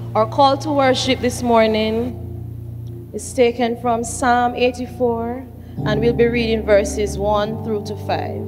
Our call to worship this morning is taken from Psalm 84, and we'll be reading verses 1 through to 5.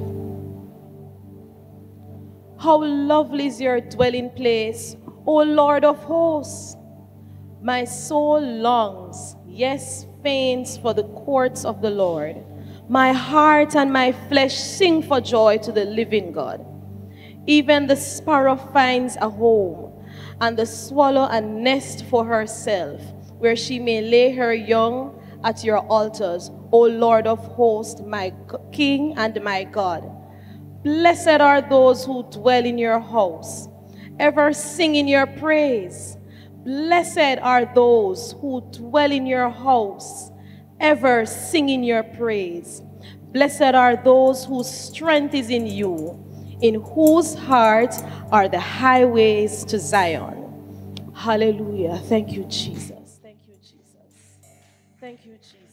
How lovely is your dwelling place, O Lord of hosts! My soul longs, yes, faints for the courts of the Lord. My heart and my flesh sing for joy to the living God. Even the sparrow finds a home, and the swallow a nest for herself, where she may lay her young at your altars, O Lord of hosts, my King and my God. Blessed are those who dwell in your house, ever singing your praise. Blessed are those who dwell in your house, ever singing your praise. Blessed are those whose strength is in you, in whose heart are the highways to Zion. Hallelujah. Thank you, Jesus. Thank you, Jesus. Thank you, Jesus.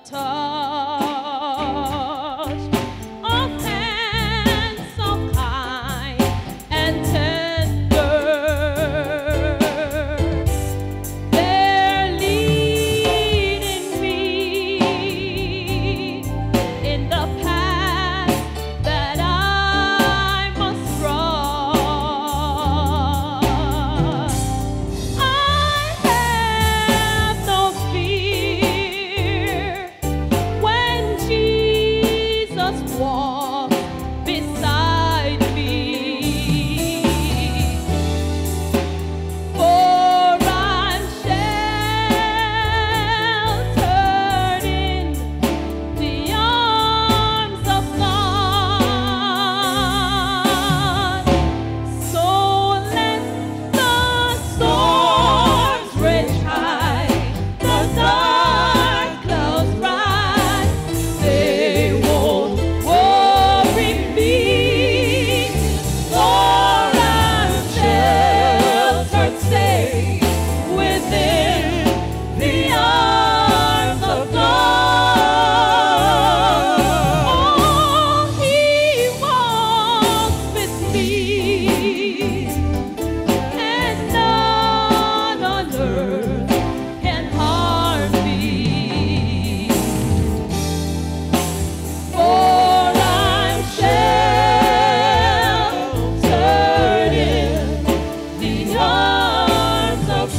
touch of hands so kind and tender. They're leading me in the path that I must cross. I have no fear when Jesus walks beside me. For I'm sheltered in the arms of God. So let the storms rage high, the dark clouds rise, they won't worry me, for I'm sheltered safe within the arms of God. Oh, He walks with me, and none on earth can harm me. For I'm sheltered in the arms of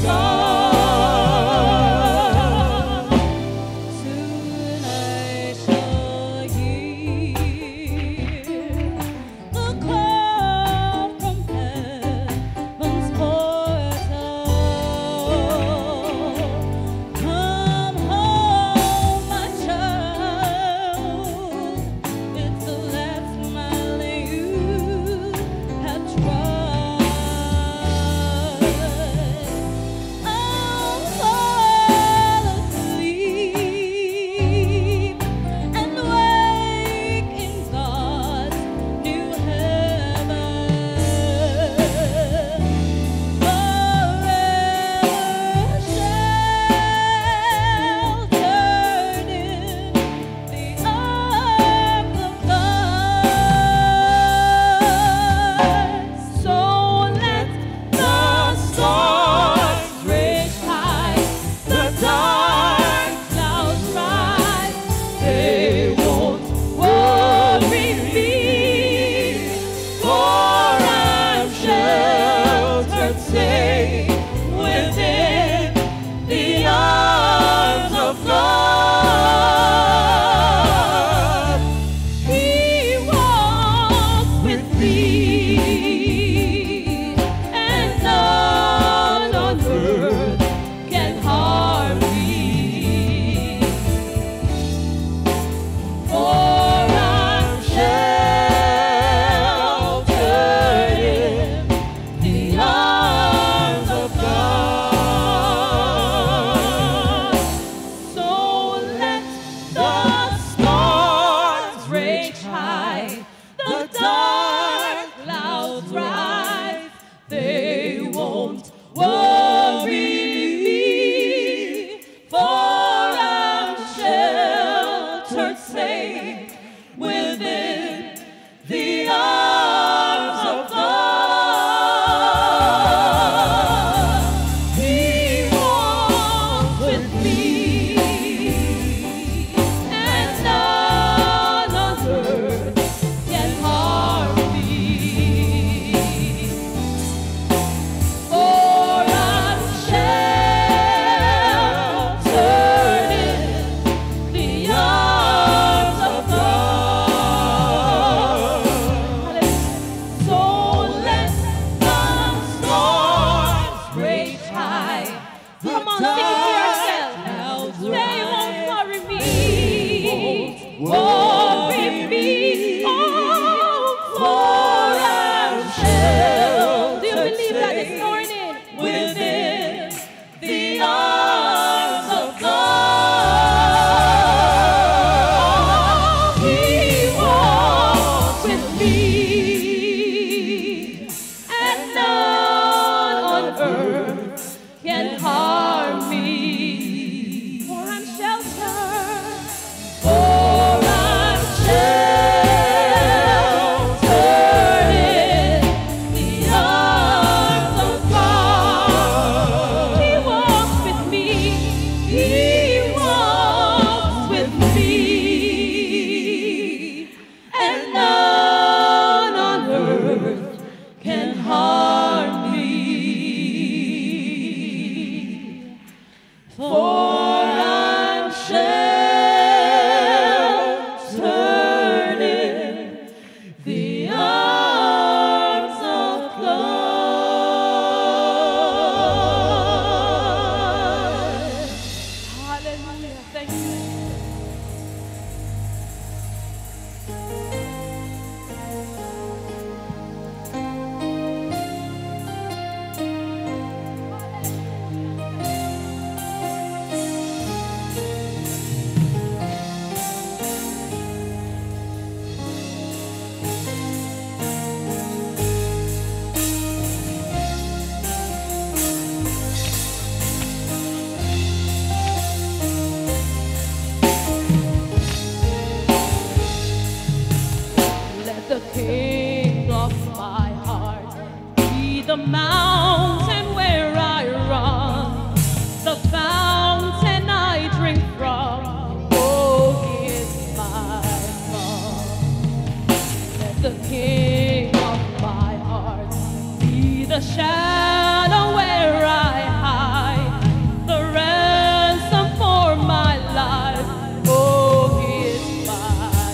God. Soon I shall hear a call from heaven's portal. Come home, my child. It's the last mile you have trod. I'll fall asleep and wake in God's new heaven, forever sheltered in the arms of God. So let the storms rage high, the dark clouds rise, they won't worry me, for I'm sheltered safe within the arms of God. He walks with me, and none on earth can harm me. For I'm sheltered in the arms mountain where I run, the fountain I drink from. Oh, he is my God. Let the King of my heart be the shadow where I hide, the ransom for my life. Oh, he is my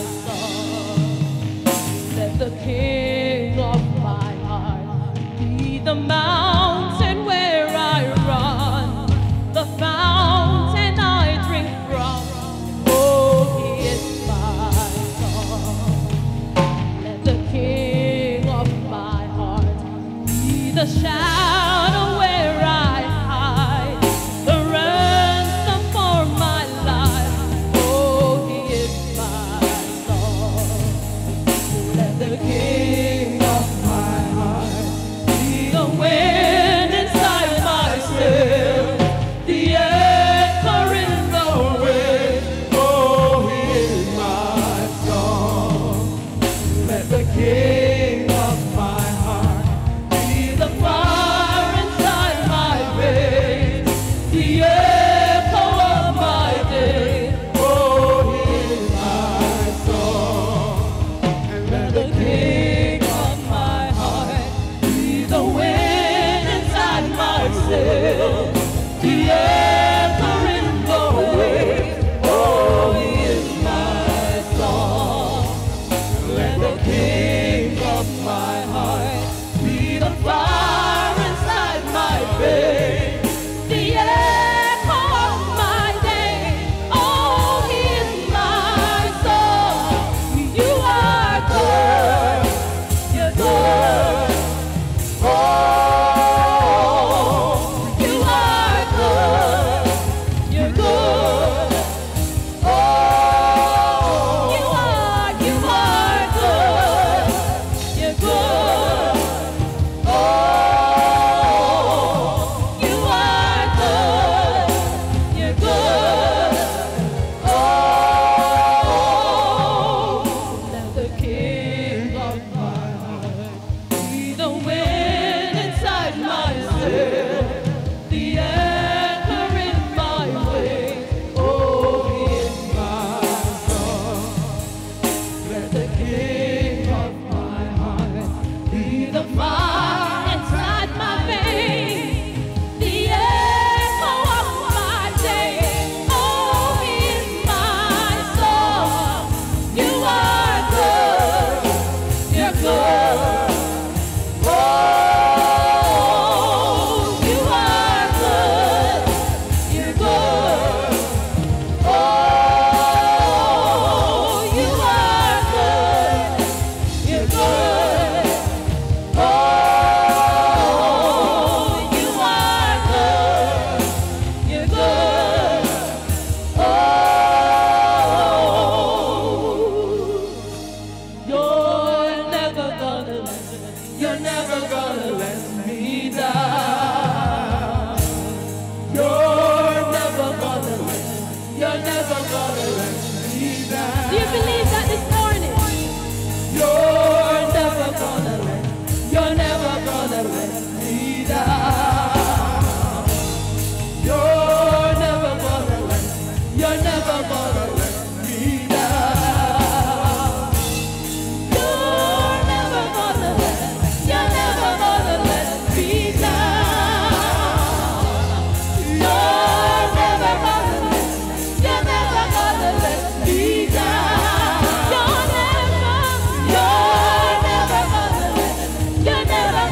God. Let the King of my heart be the mountain where I run, the fountain I drink from. Oh, he is my God. Let the King of my heart be the shadow where I hide, the ransom for my life. Oh, he is my God. Let the King of my heart be the wind inside my sail, the anchor in the wind. Oh, he is my song. Let the King of my heart be the fire inside my veins, the echo of my day. Oh, he is my song. And let the King of my heart be the wind inside my sail, the anchor in the wave. Oh, he is my song. Let the King of my heart be the fire inside my veins, the echo of my day. Oh, he is my song. You are good. You're good. Oh, you are good. You're good. Oh, you are good. You're good. Oh, you are good. You're good. Oh, let the King of my heart be the wind inside my sail, the anchor in my waves. Oh, he is my song. Let the King of my heart be the fire inside my veins, the echo of my day. Oh, he is my song. You are good. You're good. Oh, you are good. You're good. Oh, you are good. You're good. Oh, you are good. You're good. Oh, you're never gonna let me down. You're never gonna let me down. Do you believe that this morning? You're never gonna let me down. You're never gonna let me down. You're never gonna let me down. You're never gonna let me down. You're never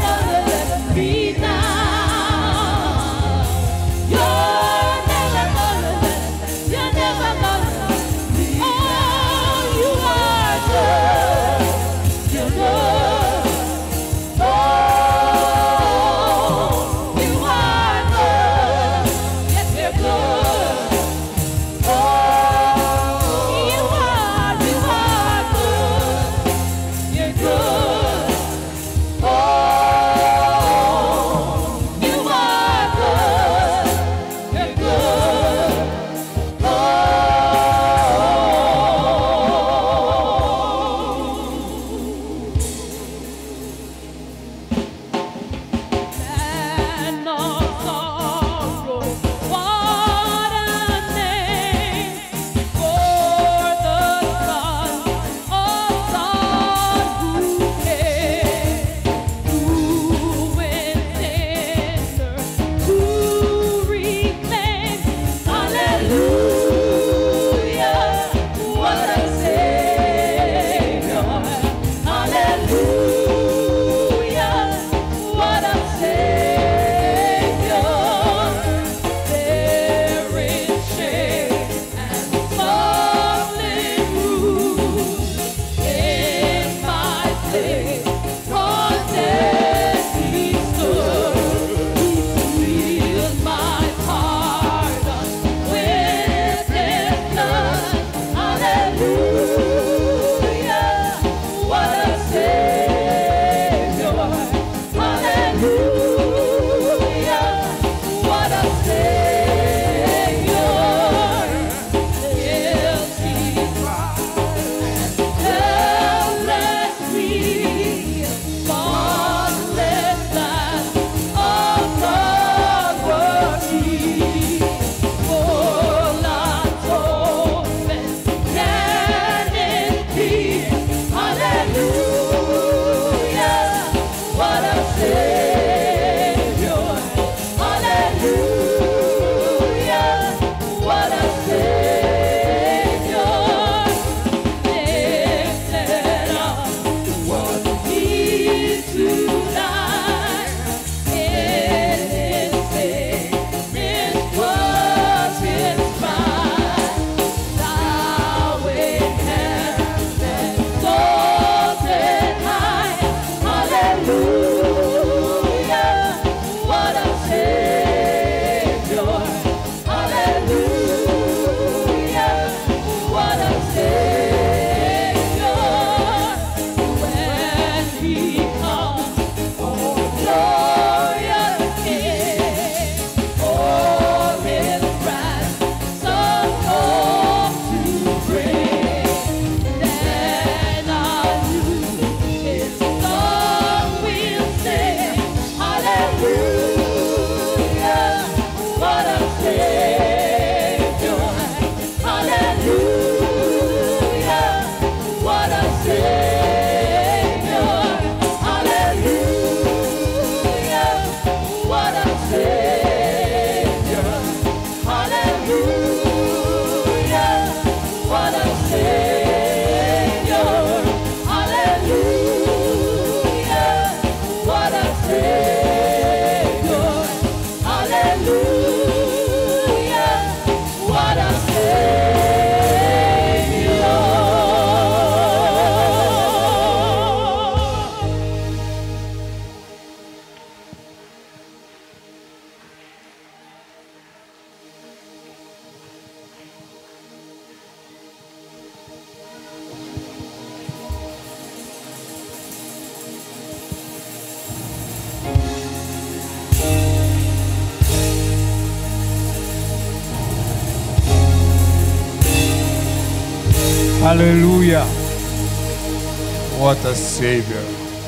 Hallelujah. What a Savior.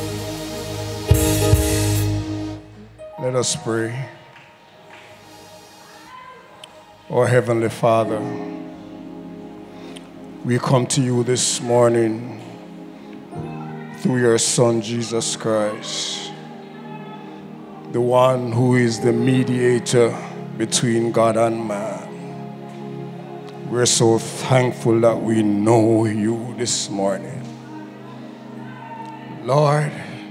Let us pray. Our Heavenly Father, we come to you this morning through your Son, Jesus Christ, the one who is the mediator between God and man. We're so thankful that we know you this morning. Lord,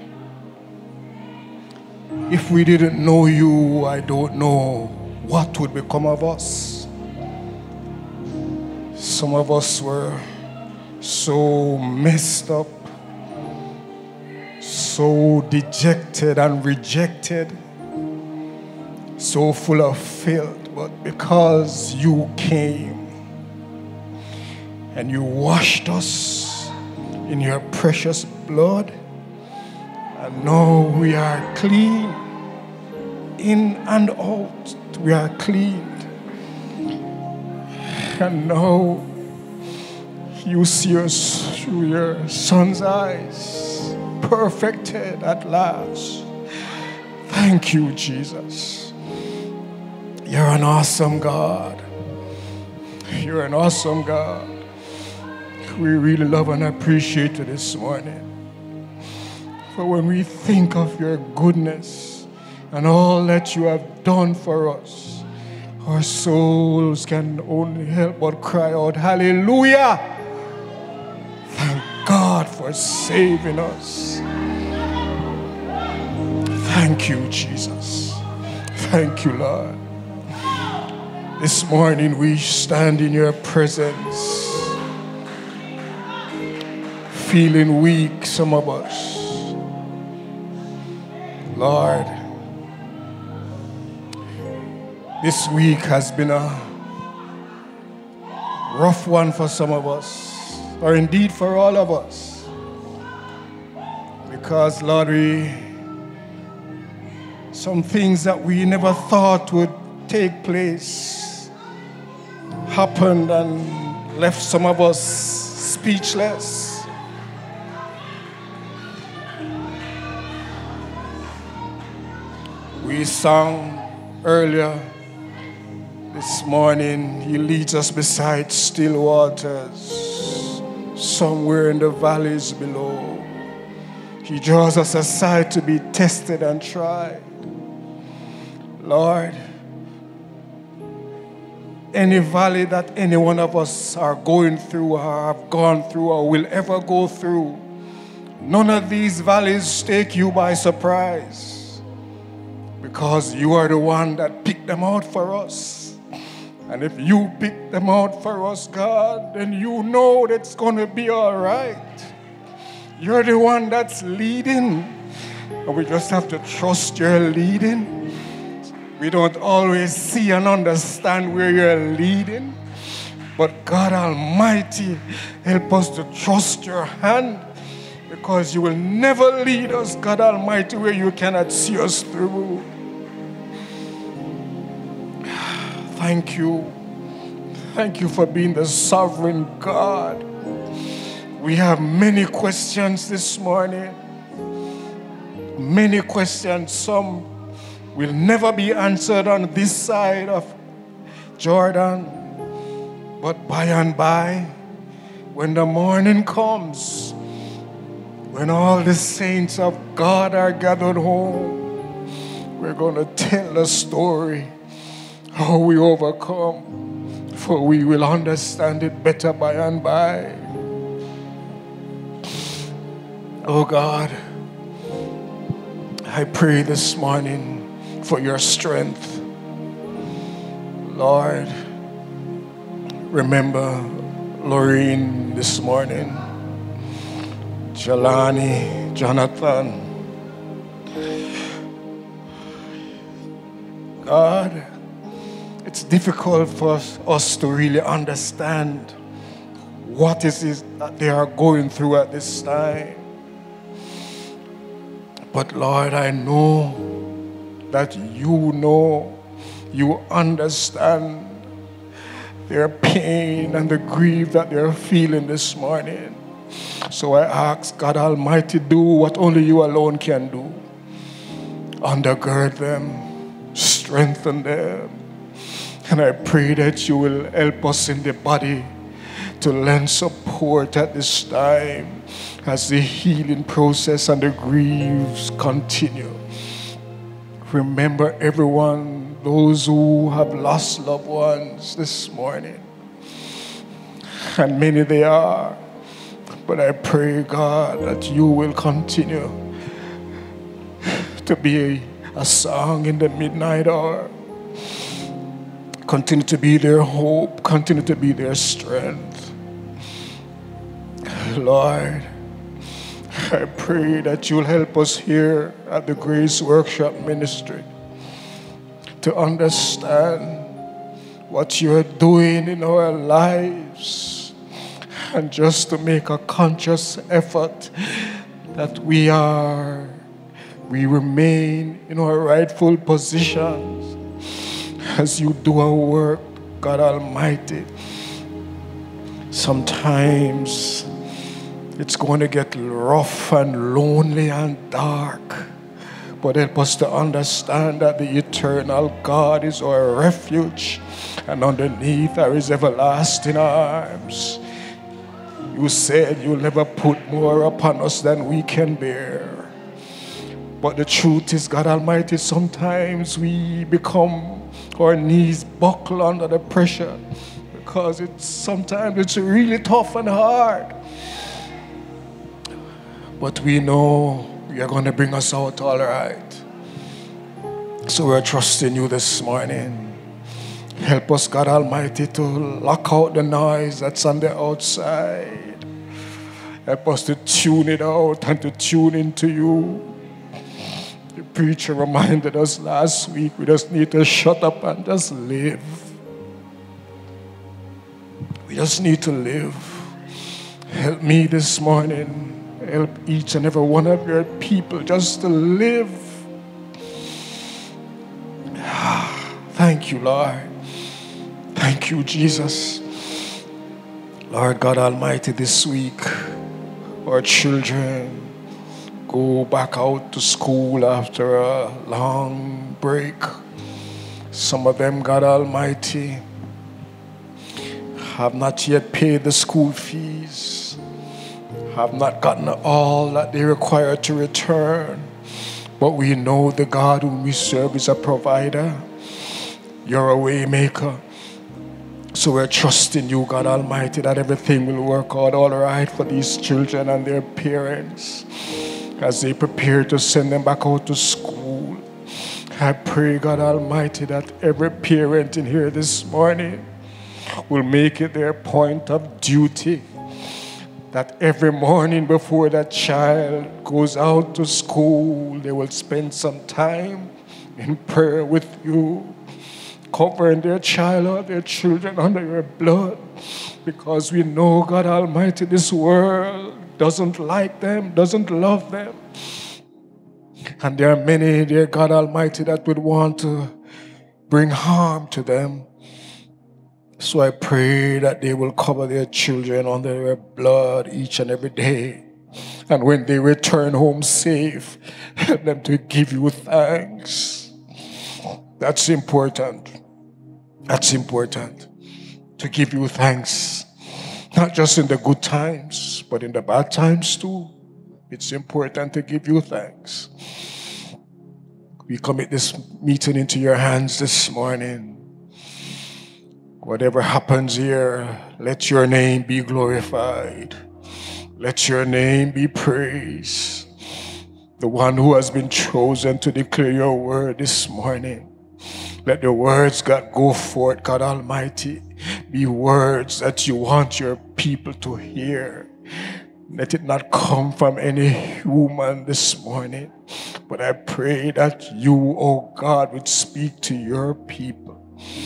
if we didn't know you, I don't know what would become of us. Some of us were so messed up, so dejected and rejected, so full of filth, but because you came and you washed us in your precious blood, and now we are clean, in and out, we are cleaned. And now you see us through your Son's eyes, perfected at last. Thank you, Jesus. You're an awesome God. You're an awesome God. We really love and appreciate you this morning. For when we think of your goodness and all that you have done for us, our souls can only help but cry out, hallelujah! Thank God for saving us. Thank you, Jesus. Thank you, Lord. This morning we stand in your presence, feeling weak, some of us. Lord, this week has been a rough one for some of us, or indeed for all of us. Because, Lord, some things that we never thought would take place happened and left some of us speechless. We sang earlier this morning, he leads us beside still waters, somewhere in the valleys below. He draws us aside to be tested and tried. Lord, any valley that any one of us are going through or have gone through or will ever go through, none of these valleys take you by surprise. Because you are the one that picked them out for us. And if you pick them out for us, God, then you know that's going to be all right. You're the one that's leading. And we just have to trust your leading. We don't always see and understand where you're leading. But God Almighty, help us to trust your hand. Because you will never lead us, God Almighty, where you cannot see us through. Thank you. Thank you for being the sovereign God. We have many questions this morning. Many questions. Some will never be answered on this side of Jordan. But by and by, when the morning comes, when all the saints of God are gathered home, we're going to tell the story how we overcome, for we will understand it better by and by. Oh God, I pray this morning for your strength. Lord, remember Lorraine this morning, Jelani, Jonathan. God, it's difficult for us to really understand what it is that they are going through at this time. But Lord, I know that you know, you understand, their pain and the grief that they're feeling this morning. So I ask, God Almighty, do what only you alone can do. Undergird them, strengthen them. And I pray that you will help us in the body to lend support at this time as the healing process and the griefs continue. Remember everyone, those who have lost loved ones this morning. And many they are. But I pray, God, that you will continue to be a song in the midnight hour. Continue to be their hope. Continue to be their strength. Lord, I pray that you'll help us here at the Grace Workshop Ministry to understand what you're doing in our lives, and just to make a conscious effort that we remain in our rightful positions as you do our work, God Almighty. Sometimes it's going to get rough and lonely and dark, but help us to understand that the eternal God is our refuge, and underneath are his everlasting arms. You said you'll never put more upon us than we can bear. But the truth is, God Almighty, sometimes we become, our knees buckle under the pressure, because sometimes it's really tough and hard. But we know you're going to bring us out all right. So we're trusting you this morning. Help us, God Almighty, to lock out the noise that's on the outside. Help us to tune it out and to tune into you. The preacher reminded us last week, we just need to shut up and just live. We just need to live. Help me this morning. Help each and every one of your people just to live. Thank you, Lord. Thank you, Jesus. Lord God Almighty, this week, our children go back out to school after a long break. Some of them, God Almighty, have not yet paid the school fees, have not gotten all that they require to return. But we know the God whom we serve is a provider. You're a way maker. So we're trusting you, God Almighty, that everything will work out all right for these children and their parents as they prepare to send them back out to school. I pray, God Almighty, that every parent in here this morning will make it their point of duty that every morning before that child goes out to school, they will spend some time in prayer with you, covering their child or their children under your blood, because we know, God Almighty, this world doesn't like them, doesn't love them. And there are many, dear God Almighty, that would want to bring harm to them. So I pray that they will cover their children under their blood each and every day. And when they return home safe, help them to give you thanks. That's important. That's important. To give you thanks. Not just in the good times, but in the bad times too. It's important to give you thanks. We commit this meeting into your hands this morning. Whatever happens here, let your name be glorified. Let your name be praised. The one who has been chosen to declare your word this morning. Let the words that go forth, God Almighty, be words that you want your people to hear. Let it not come from any human this morning, but I pray that you, oh God, would speak to your people.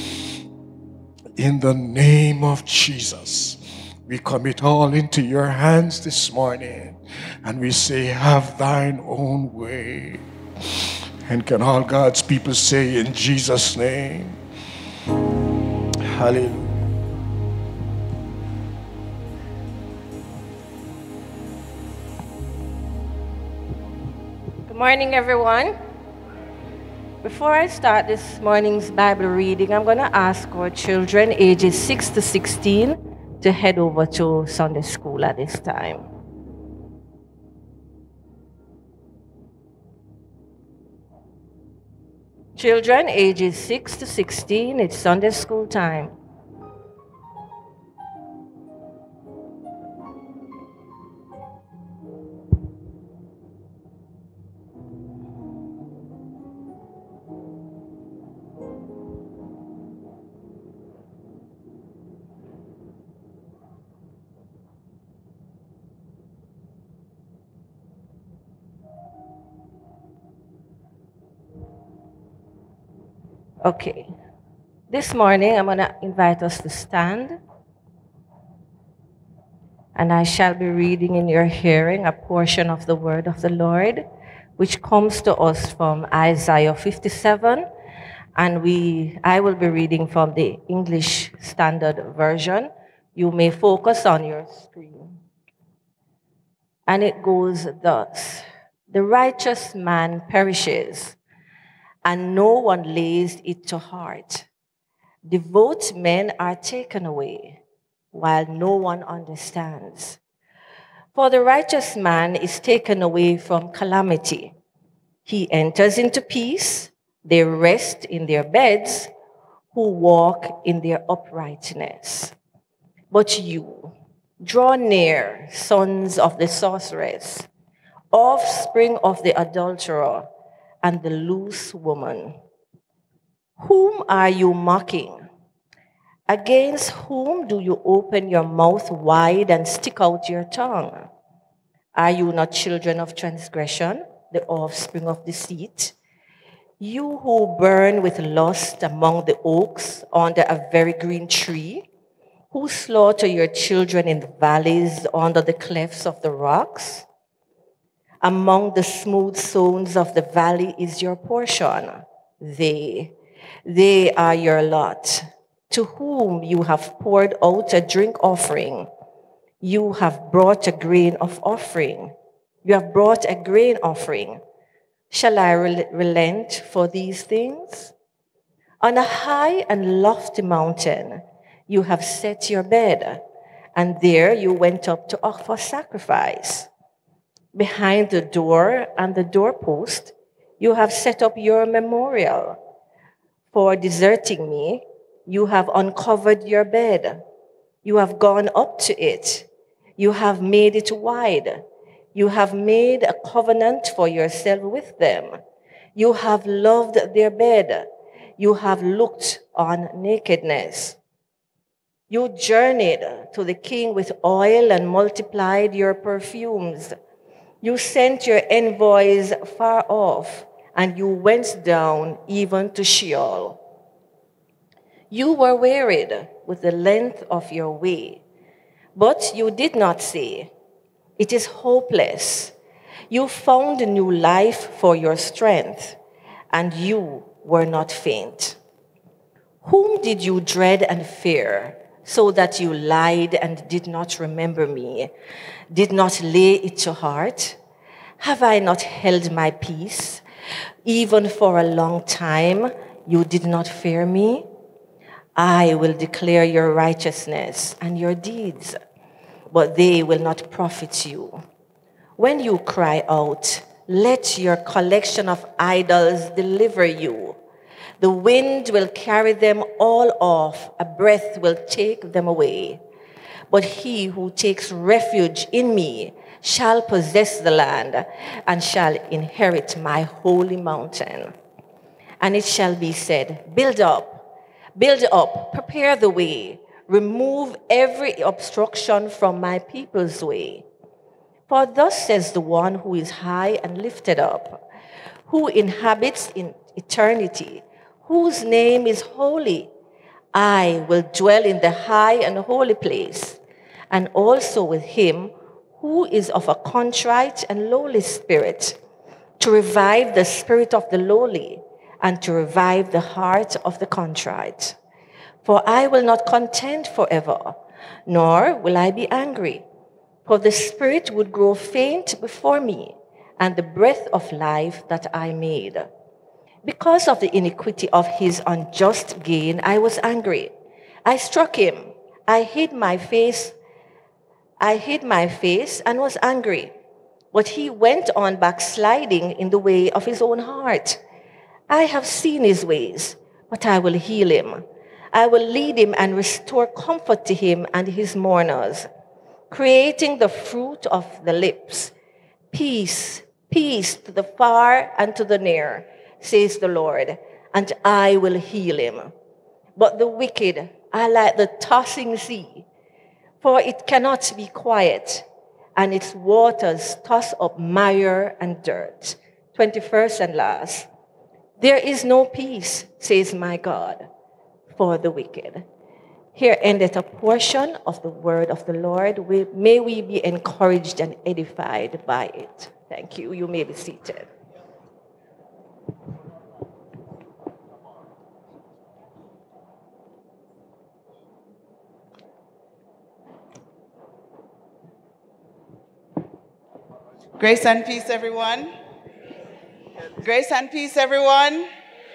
In the name of Jesus, we commit all into your hands this morning, and we say, have thine own way. And can all God's people say in Jesus' name, hallelujah. Morning, everyone. Before I start this morning's Bible reading, I'm going to ask our children ages 6 to 16 to head over to Sunday school at this time. Children ages 6 to 16, it's Sunday school time. Okay. This morning, I'm going to invite us to stand. And I shall be reading in your hearing a portion of the word of the Lord, which comes to us from Isaiah 57. And I will be reading from the English Standard Version. You may focus on your screen. And it goes thus: The righteous man perishes, and no one lays it to heart. Devout men are taken away, while no one understands. For the righteous man is taken away from calamity. He enters into peace. They rest in their beds who walk in their uprightness. But you, draw near, sons of the sorceress, offspring of the adulterer and the loose woman. Whom are you mocking? Against whom do you open your mouth wide and stick out your tongue? Are you not children of transgression, the offspring of deceit? You who burn with lust among the oaks under a very green tree, who slaughter your children in the valleys under the clefts of the rocks? Among the smooth stones of the valley is your portion. They are your lot. To whom you have poured out a drink offering, you have brought a grain of offering. You have brought a grain offering. Shall I relent for these things? On a high and lofty mountain, you have set your bed, and there you went up to offer sacrifice. Behind the door and the doorpost, you have set up your memorial. For deserting me, you have uncovered your bed. You have gone up to it. You have made it wide. You have made a covenant for yourself with them. You have loved their bed. You have looked on nakedness. You journeyed to the king with oil and multiplied your perfumes. You sent your envoys far off, and you went down even to Sheol. You were wearied with the length of your way, but you did not say, "It is hopeless." You found new life for your strength, and you were not faint. Whom did you dread and fear, so that you lied and did not remember me, did not lay it to heart? Have I not held my peace? Even for a long time, you did not fear me. I will declare your righteousness and your deeds, but they will not profit you. When you cry out, let your collection of idols deliver you. The wind will carry them all off, a breath will take them away. But he who takes refuge in me shall possess the land and shall inherit my holy mountain. And it shall be said, build up, prepare the way, remove every obstruction from my people's way. For thus says the one who is high and lifted up, who inhabits in eternity, whose name is holy. I will dwell in the high and holy place, and also with him who is of a contrite and lowly spirit, to revive the spirit of the lowly, and to revive the heart of the contrite. For I will not contend forever, nor will I be angry. For the spirit would grow faint before me, and the breath of life that I made. Because of the iniquity of his unjust gain, I was angry. I struck him. I hid my face and was angry. But he went on backsliding in the way of his own heart. I have seen his ways, but I will heal him. I will lead him and restore comfort to him and his mourners, creating the fruit of the lips. Peace, peace to the far and to the near, says the Lord, and I will heal him. But the wicked are like the tossing sea, for it cannot be quiet, and its waters toss up mire and dirt. 21st and last. There is no peace, says my God, for the wicked. Here endeth a portion of the word of the Lord. May we be encouraged and edified by it. Thank you. You may be seated. Grace and peace, everyone. Grace and peace, everyone.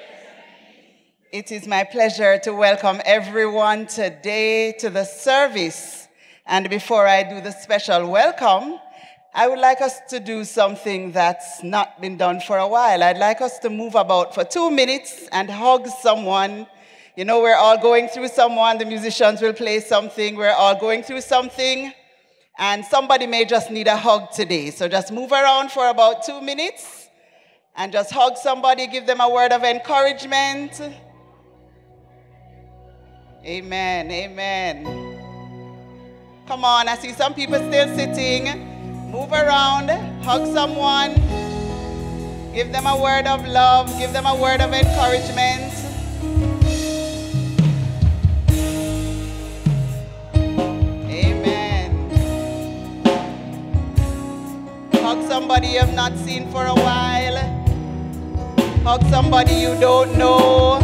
It is my pleasure to welcome everyone today to the service. And before I do the special welcome, I would like us to do something that's not been done for a while. I'd like us to move about for 2 minutes and hug someone. You know, we're all going through someone. The musicians will play something. We're all going through something. And somebody may just need a hug today. So just move around for about 2 minutes and just hug somebody, give them a word of encouragement. Amen, amen. Come on, I see some people still sitting. Move around, hug someone, give them a word of love, give them a word of encouragement. Hug somebody you have not seen for a while. Hug somebody you don't know.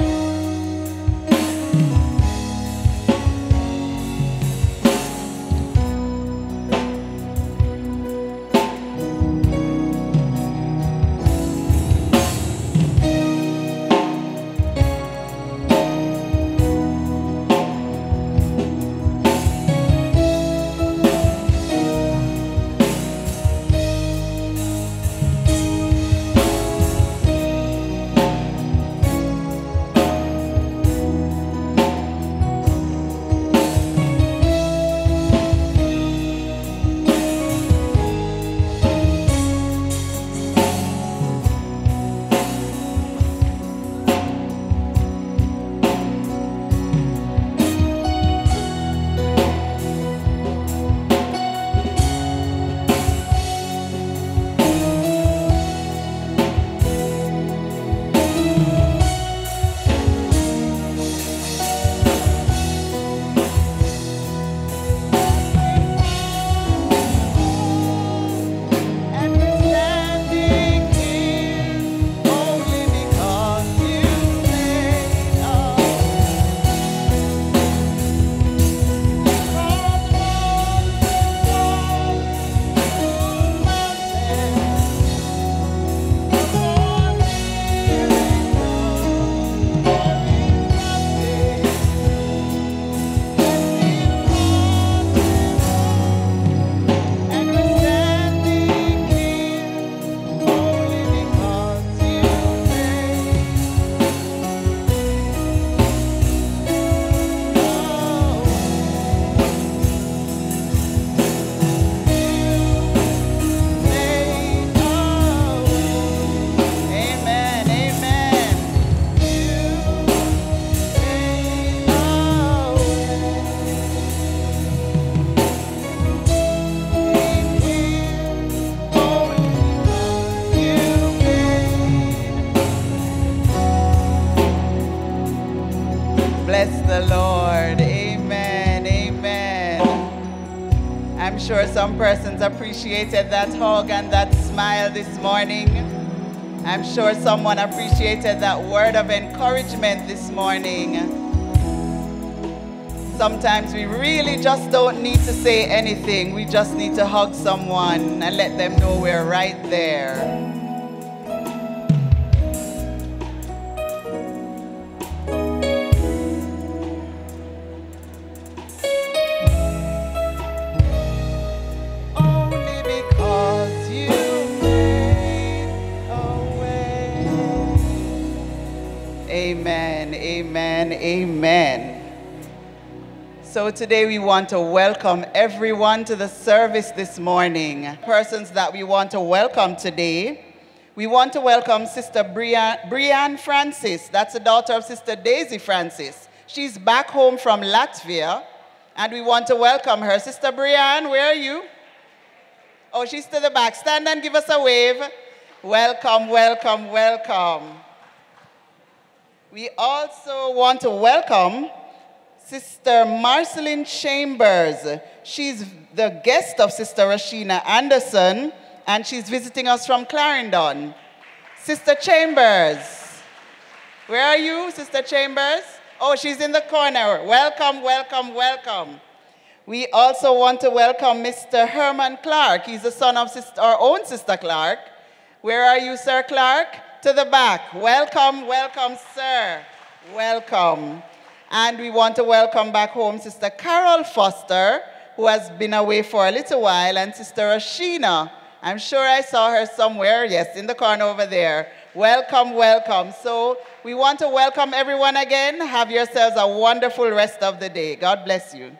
Sure some persons appreciated that hug and that smile this morning. I'm sure someone appreciated that word of encouragement this morning. Sometimes we really just don't need to say anything. We just need to hug someone and let them know we're right there. Amen, amen, amen. So today we want to welcome everyone to the service this morning. Persons that we want to welcome today. We want to welcome Sister Brianne Francis. That's the daughter of Sister Daisy Francis. She's back home from Latvia, and we want to welcome her. Sister Brianne, where are you? Oh, she's to the back. Stand and give us a wave. Welcome, welcome, welcome. We also want to welcome Sister Marceline Chambers. She's the guest of Sister Rashina Anderson, and she's visiting us from Clarendon. Sister Chambers, where are you, Sister Chambers? Oh, she's in the corner. Welcome, welcome, welcome. We also want to welcome Mr. Herman Clark. He's the son of our own Sister Clark. Where are you, Sir Clark? To the back. Welcome, welcome, sir. Welcome. And we want to welcome back home Sister Carol Foster, who has been away for a little while, and Sister Rashina. I'm sure I saw her somewhere. Yes, in the corner over there. Welcome, welcome. So we want to welcome everyone again. Have yourselves a wonderful rest of the day. God bless you.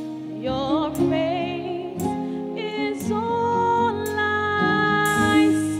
Your face is all I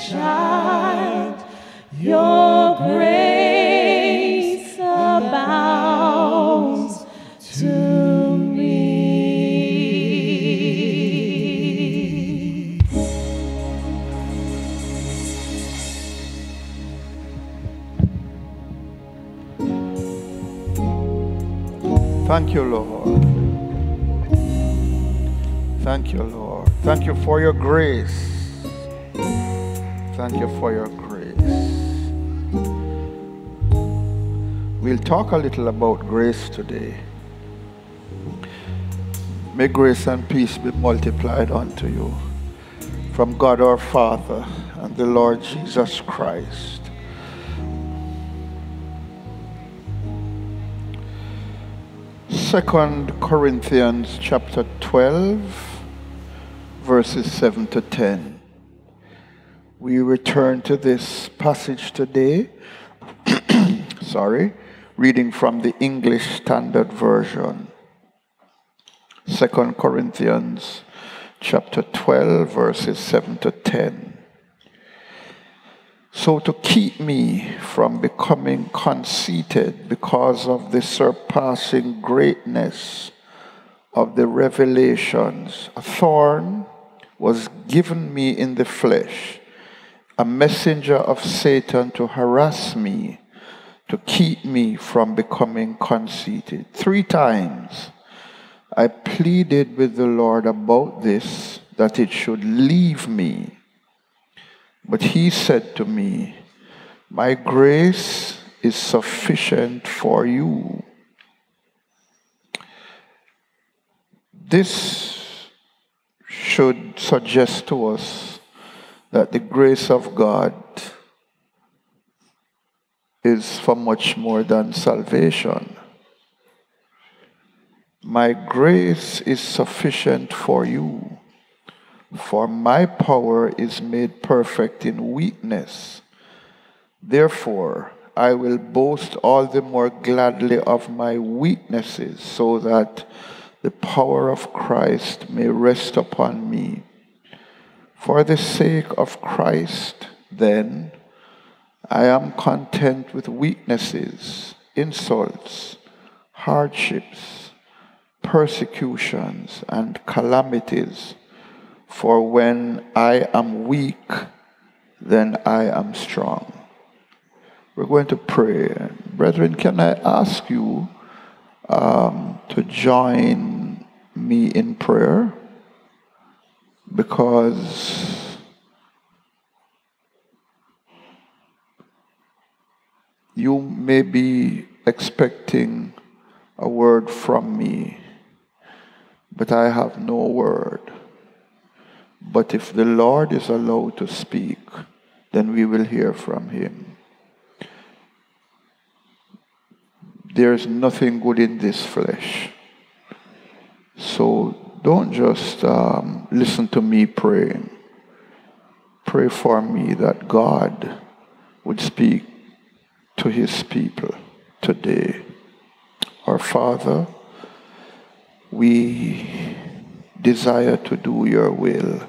child, your grace abounds to me. Thank you, Lord. Thank you, Lord. Thank you for your grace. Thank you for your grace. We'll talk a little about grace today. May grace and peace be multiplied unto you from God our Father and the Lord Jesus Christ. 2 Corinthians chapter 12, verses 7 to 10. We return to this passage today, reading from the English Standard Version. 2 Corinthians chapter 12, verses 7 to 10. So to keep me from becoming conceited because of the surpassing greatness of the revelations, a thorn was given me in the flesh, a messenger of Satan to harass me, to keep me from becoming conceited. 3 times I pleaded with the Lord about this, that it should leave me. But he said to me, my grace is sufficient for you. This should suggest to us that the grace of God is for much more than salvation. My grace is sufficient for you, for my power is made perfect in weakness. Therefore, I will boast all the more gladly of my weaknesses, so that the power of Christ may rest upon me. For the sake of Christ, then, I am content with weaknesses, insults, hardships, persecutions, and calamities. For when I am weak, then I am strong. We're going to pray. Brethren, can I ask you to join me in prayer? Because you may be expecting a word from me, but I have no word. But if the Lord is allowed to speak, then we will hear from him. There is nothing good in this flesh. So don't just listen to me praying. Pray for me that God would speak to his people today. Our Father, we desire to do your will.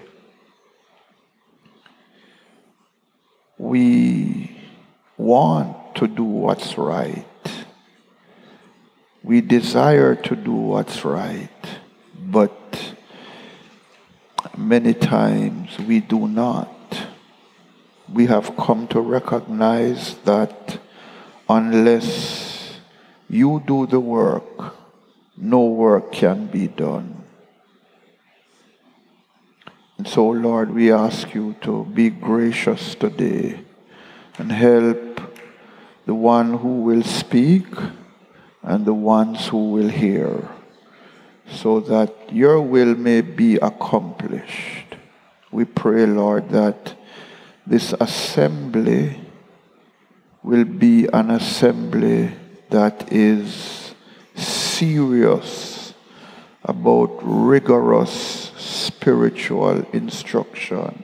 We want to do what's right. We desire to do what's right, but many times we do not. We have come to recognize that unless you do the work, no work can be done. And so, Lord, we ask you to be gracious today and help the one who will speak and the ones who will hear, so that your will may be accomplished. We pray, Lord, that this assembly will be an assembly that is serious about rigorous spiritual instruction.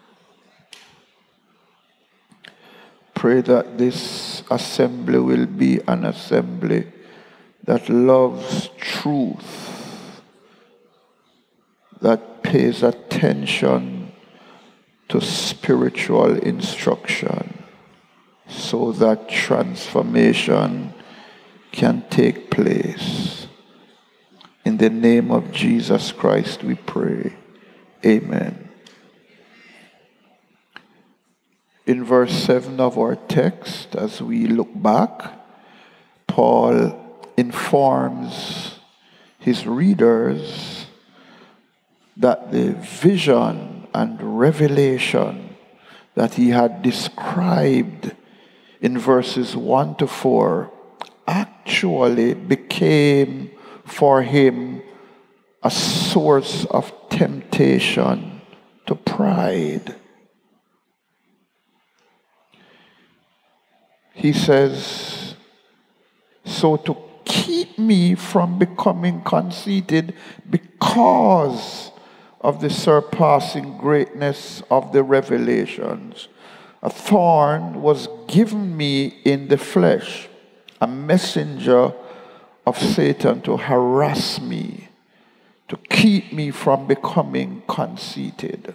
Pray that this assembly will be an assembly that loves truth, that pays attention to spiritual instruction so that transformation can take place. In the name of Jesus Christ we pray. Amen. In verse 7 of our text, as we look back, Paul informs his readers that the vision and revelation that he had described in verses 1 to 4 actually became for him a source of temptation to pride. He says, so to keep me from becoming conceited because of the surpassing greatness of the revelations, a thorn was given me in the flesh, a messenger of Satan to harass me, to keep me from becoming conceited.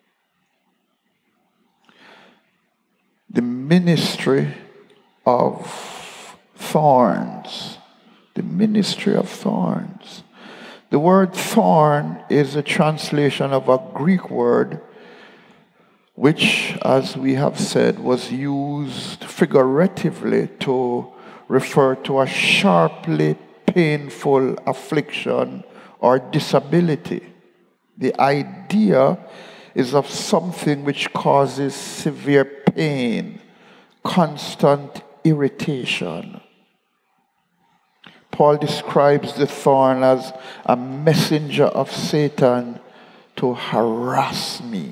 The ministry of thorns. The ministry of thorns. The word thorn is a translation of a Greek word which, as we have said, was used figuratively to refer to a sharply painful affliction or disability. The idea is of something which causes severe pain, constant irritation. Paul describes the thorn as a messenger of Satan to harass me.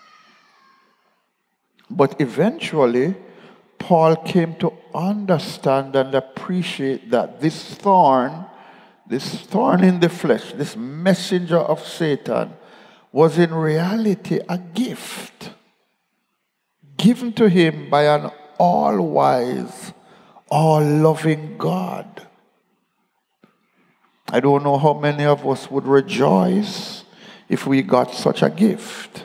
But eventually, Paul came to understand and appreciate that this thorn in the flesh, this messenger of Satan, was in reality a gift given to him by an all-wise, all-loving God. I don't know how many of us would rejoice if we got such a gift.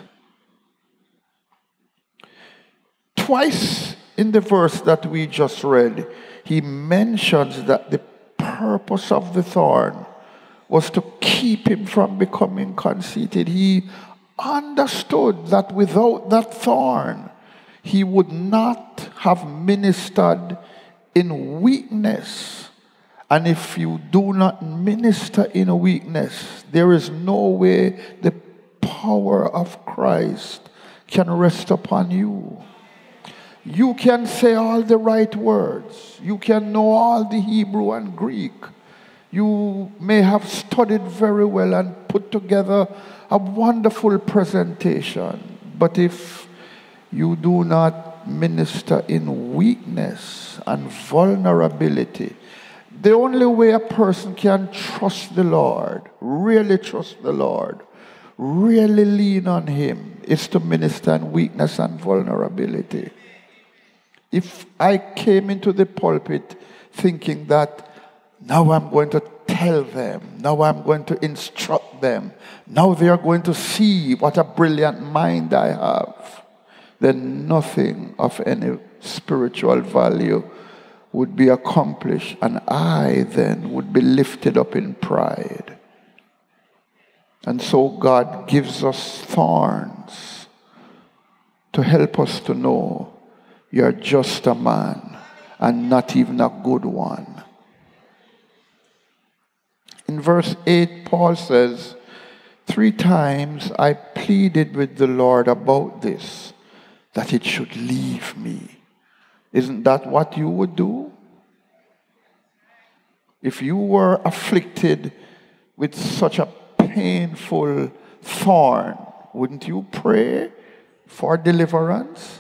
Twice in the verse that we just read, he mentions that the purpose of the thorn was to keep him from becoming conceited. He understood that without that thorn, he would not have ministered in weakness. And if you do not minister in weakness, there is no way the power of Christ can rest upon you. You can say all the right words. You can know all the Hebrew and Greek. You may have studied very well and put together a wonderful presentation. But if you do not minister in weakness and vulnerability, the only way a person can trust the Lord, really trust the Lord, really lean on Him, is to minister in weakness and vulnerability. If I came into the pulpit thinking that now I'm going to tell them, now I'm going to instruct them, now they are going to see what a brilliant mind I have, then nothing of any spiritual value would be accomplished, and I then would be lifted up in pride. And so God gives us thorns to help us to know you're just a man and not even a good one. In verse 8, Paul says, 3 times I pleaded with the Lord about this, that it should leave me. Isn't that what you would do? If you were afflicted with such a painful thorn, wouldn't you pray for deliverance?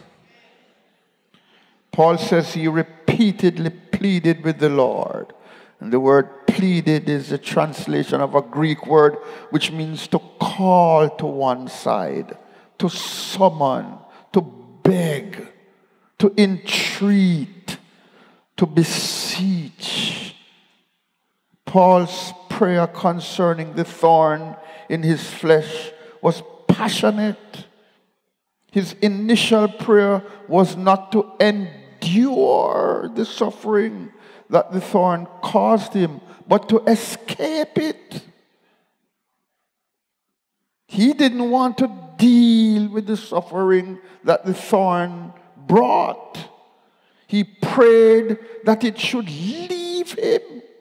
Paul says he repeatedly pleaded with the Lord. And the word pleaded is a translation of a Greek word which means to call to one side, to summon, to beg, to entreat, to beseech. Paul's prayer concerning the thorn in his flesh was passionate. His initial prayer was not to endure the suffering that the thorn caused him, but to escape it. He didn't want to deal with the suffering that the thorn brought. He prayed that it should leave him.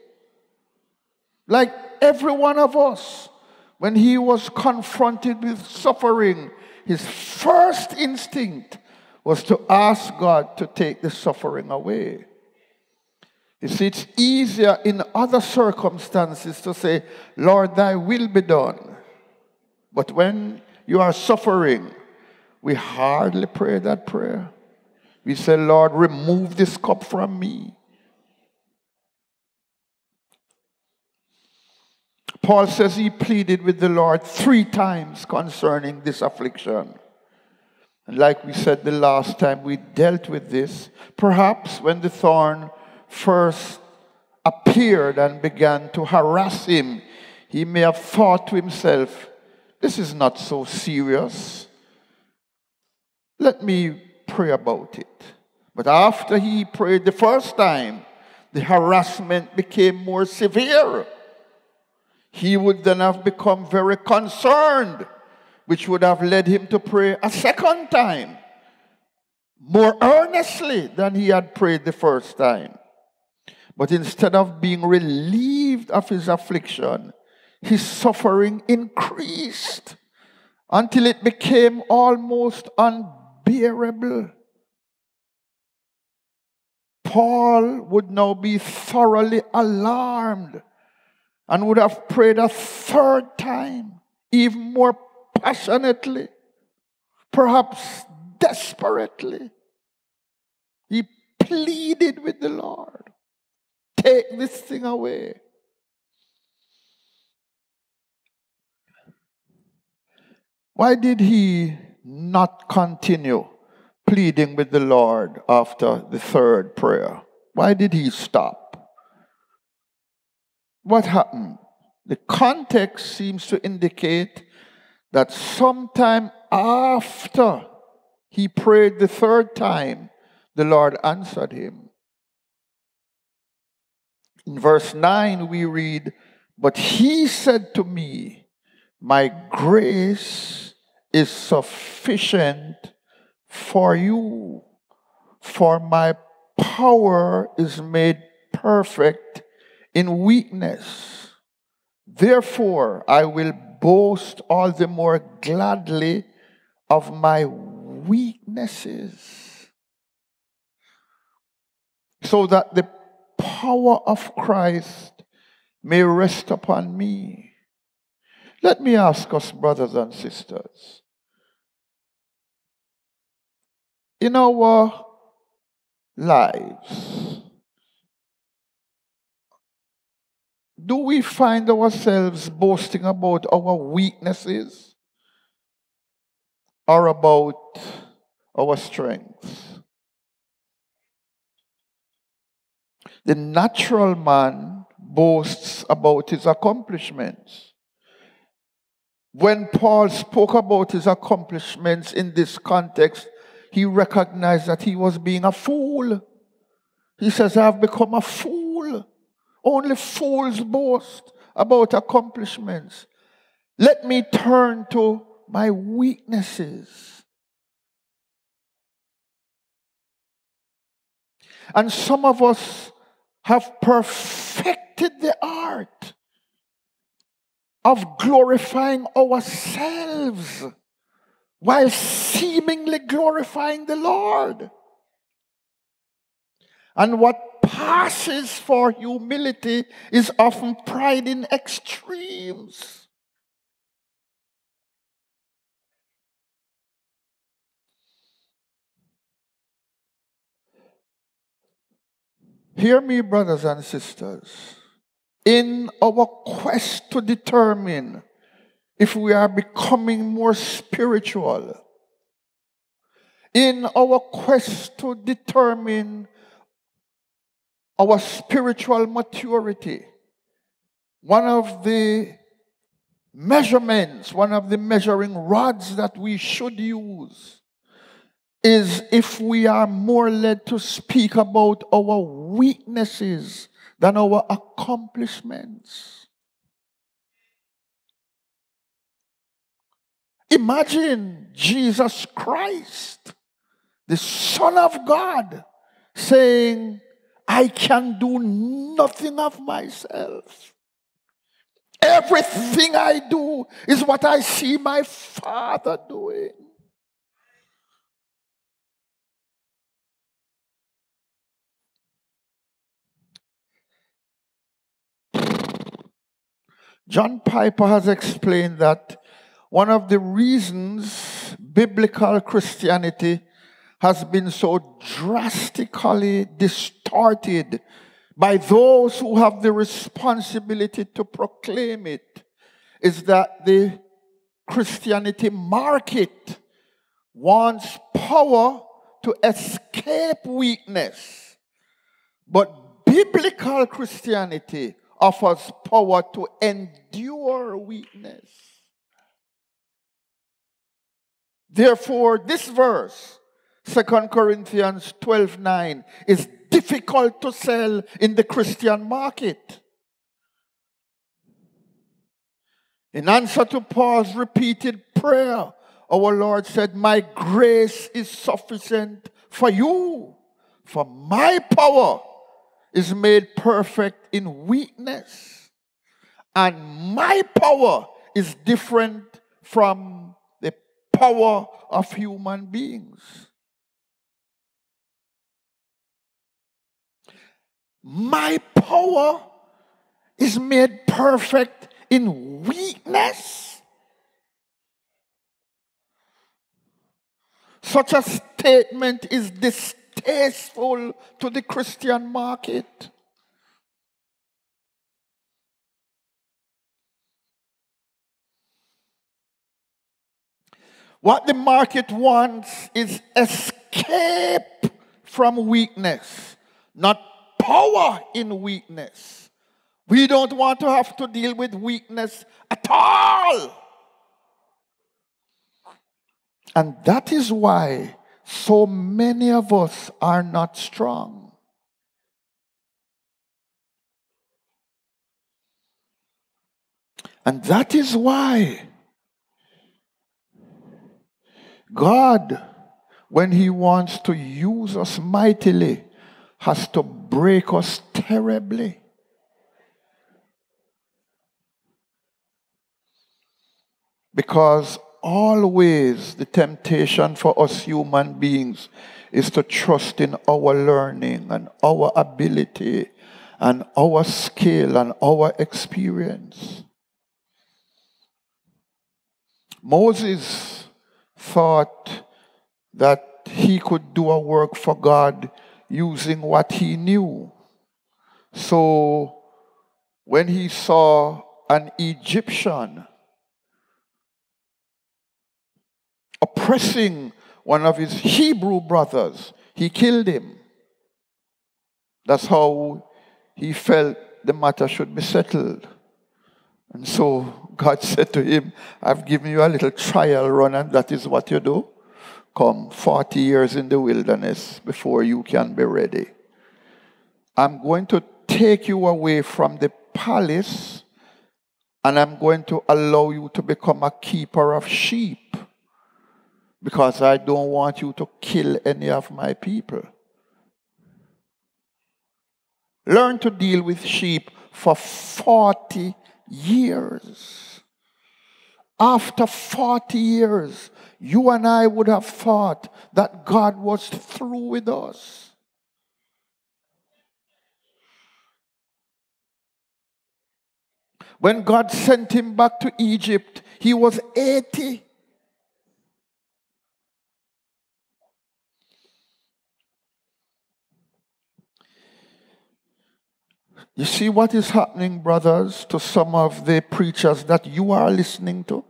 Like every one of us, when he was confronted with suffering, his first instinct was to ask God to take the suffering away. You see, it's easier in other circumstances to say, Lord, thy will be done. But when you are suffering, we hardly pray that prayer. We say, Lord, remove this cup from me. Paul says he pleaded with the Lord 3 times concerning this affliction. And like we said the last time we dealt with this, perhaps when the thorn first appeared and began to harass him, he may have thought to himself, this is not so serious. Let me pray about it. But after he prayed the first time, the harassment became more severe. He would then have become very concerned, which would have led him to pray a second time, more earnestly than he had prayed the first time. But instead of being relieved of his affliction, his suffering increased until it became almost unbearable. Paul would now be thoroughly alarmed and would have prayed a third time, even more passionately, perhaps desperately. He pleaded with the Lord, take this thing away. Why did he not continue pleading with the Lord after the third prayer? Why did he stop? What happened? The context seems to indicate that sometime after he prayed the third time, the Lord answered him. In verse 9 we read, but he said to me, my grace is sufficient for you, for my power is made perfect in weakness. Therefore, I will boast all the more gladly of my weaknesses, so that the power of Christ may rest upon me. Let me ask us, brothers and sisters, in our lives, do we find ourselves boasting about our weaknesses or about our strengths? The natural man boasts about his accomplishments. When Paul spoke about his accomplishments in this context, he recognized that he was being a fool. He says, I have become a fool. Only fools boast about accomplishments. Let me turn to my weaknesses. And some of us have perfected the art of glorifying ourselves while seemingly glorifying the Lord. And what passes for humility is often pride in extremes. Hear me, brothers and sisters. In our quest to determine if we are becoming more spiritual, in our quest to determine our spiritual maturity, one of the measurements, one of the measuring rods that we should use is if we are more led to speak about our weaknesses than our accomplishments. Imagine Jesus Christ, the Son of God, saying, I can do nothing of myself. Everything I do is what I see my Father doing. John Piper has explained that one of the reasons biblical Christianity has been so drastically distorted by those who have the responsibility to proclaim it is that the Christianity market wants power to escape weakness, but biblical Christianity offers power to endure weakness. Therefore, this verse, 2 Corinthians 12:9, is difficult to sell in the Christian market. In answer to Paul's repeated prayer, our Lord said, my grace is sufficient for you, for my power is made perfect in weakness. And my power is different from the power of human beings. My power is made perfect in weakness. Such a statement is distasteful to the Christian market. What the market wants is escape from weakness, not power in weakness. We don't want to have to deal with weakness at all. And that is why so many of us are not strong. And that is why God, when He wants to use us mightily, has to break us terribly. Because always the temptation for us human beings is to trust in our learning and our ability and our skill and our experience. Moses thought that he could do a work for God using what he knew. So when he saw an Egyptian oppressing one of his Hebrew brothers, he killed him. That's how he felt the matter should be settled. And so God said to him, I've given you a little trial run, and that is what you do. Come, 40 years in the wilderness before you can be ready. I'm going to take you away from the palace, and I'm going to allow you to become a keeper of sheep, because I don't want you to kill any of my people. Learn to deal with sheep for 40 years. After 40 years, you and I would have thought that God was through with us. When God sent him back to Egypt, he was 80. You see what is happening, brothers, to some of the preachers that you are listening to?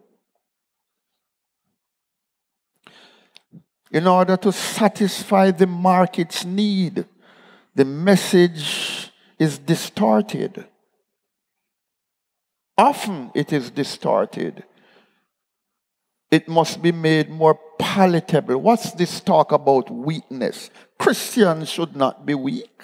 In order to satisfy the market's need, the message is distorted. Often it is distorted. it must be made more palatable. What's this talk about weakness? Christians should not be weak.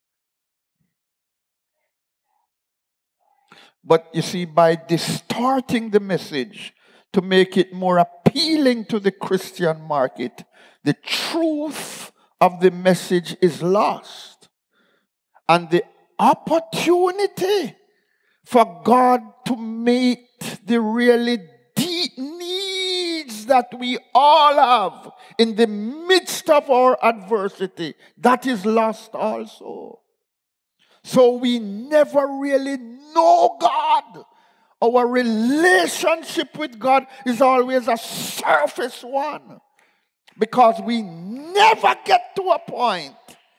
But you see, by distorting the message to make it more appealing to the Christian market, the truth of the message is lost. And the opportunity for God to meet the really deep needs that we all have in the midst of our adversity, that is lost also. So we never really know God. Our relationship with God is always a surface one, because we never get to a point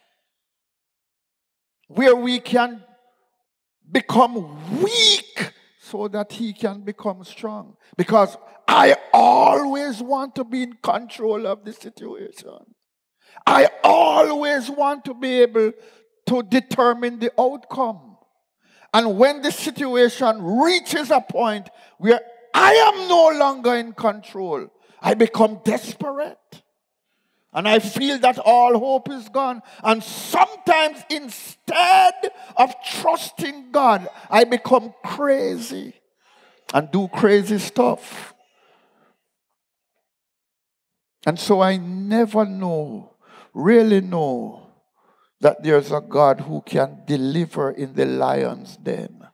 where we can become weak so that He can become strong. Because I always want to be in control of the situation. I always want to be able to determine the outcome. And when the situation reaches a point where I am no longer in control, I become desperate. And I feel that all hope is gone. And sometimes instead of trusting God, I become crazy and do crazy stuff. And so I never really know, that there's a God who can deliver in the lion's den.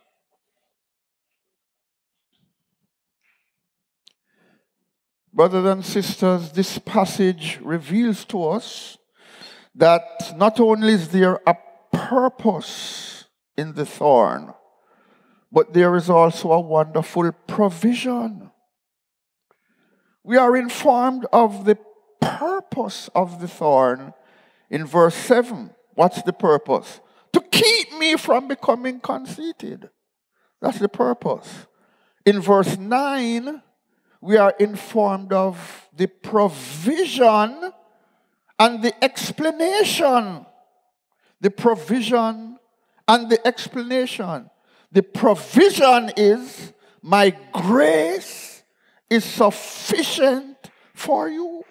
Brothers and sisters, this passage reveals to us that not only is there a purpose in the thorn, but there is also a wonderful provision. We are informed of the purpose of the thorn in verse 7. What's the purpose? To keep me from becoming conceited. That's the purpose. In verse 9, we are informed of the provision and the explanation. The provision and the explanation. The provision is, my grace is sufficient for you.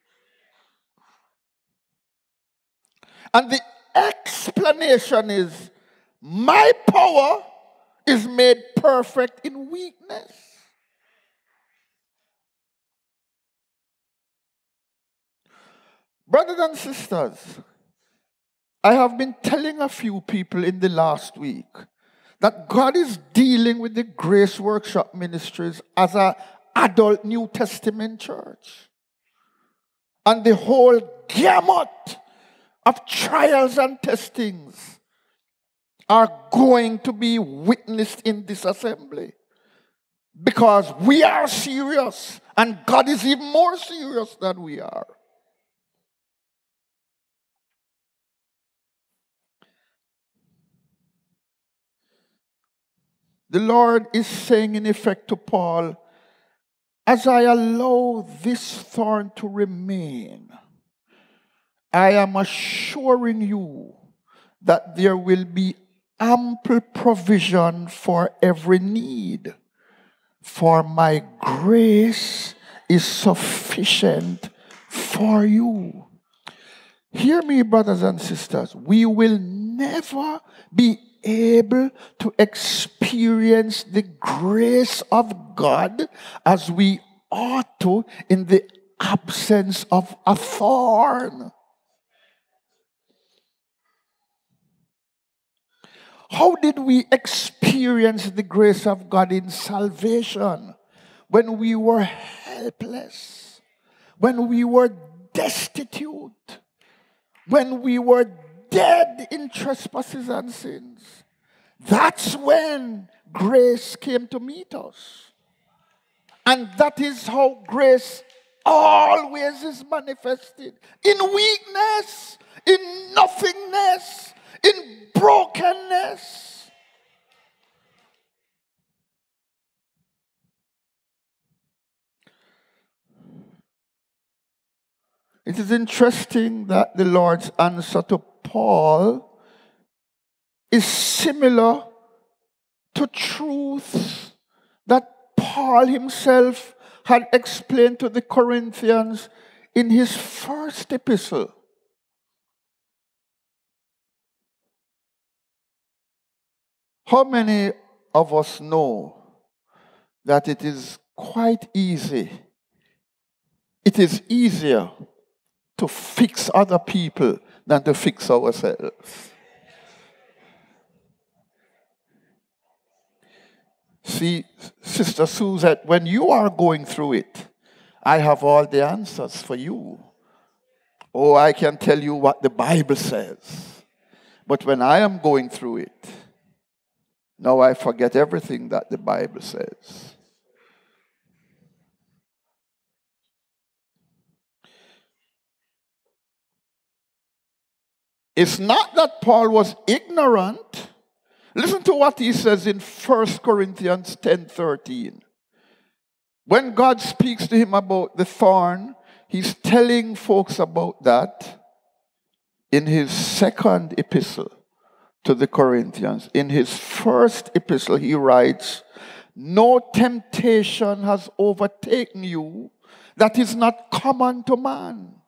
And the explanation is, my power is made perfect in weakness. Brothers and sisters, I have been telling a few people in the last week that God is dealing with the Grace Workshop Ministries as an adult New Testament church. And the whole gamut of trials and testings are going to be witnessed in this assembly. Because we are serious, and God is even more serious than we are. The Lord is saying in effect to Paul, as I allow this thorn to remain, I am assuring you that there will be ample provision for every need. For my grace is sufficient for you. Hear me, brothers and sisters. We will never be able to experience the grace of God as we ought to in the absence of a thorn. How did we experience the grace of God in salvation? When we were helpless, when we were destitute, when we were dead in trespasses and sins. That's when grace came to meet us. And that is how grace always is manifested. In weakness, in nothingness, in brokenness. It is interesting that the Lord's answer to Paul is similar to truths that Paul himself had explained to the Corinthians in his first epistle. How many of us know that it is quite easy? It is easier to fix other people than to fix ourselves. See, Sister Suzette, when you are going through it, I have all the answers for you. Oh, I can tell you what the Bible says. But when I am going through it, now I forget everything that the Bible says. It's not that Paul was ignorant. Listen to what he says in 1 Corinthians 10:13. When God speaks to him about the thorn, he's telling folks about that in his second epistle to the Corinthians. In his first epistle, he writes, "No temptation has overtaken you that is not common to man.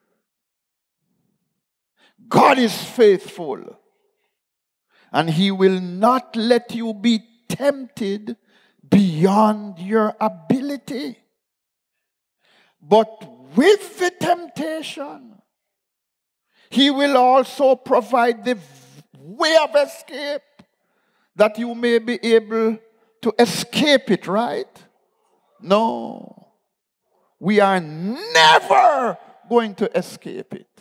God is faithful, and he will not let you be tempted beyond your ability. But with the temptation, he will also provide the way of escape that you may be able to escape it," right? No. We are never going to escape it.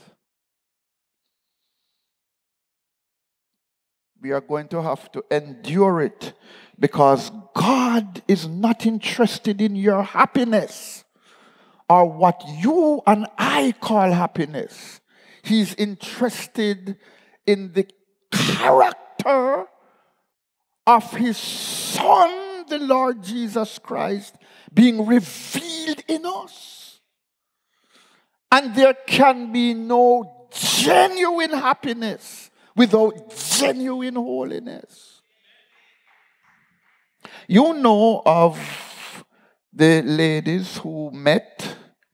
We are going to have to endure it because God is not interested in your happiness or what you and I call happiness. He's interested in the character of his Son, the Lord Jesus Christ, being revealed in us. And there can be no genuine happiness without genuine holiness. You know of the ladies who met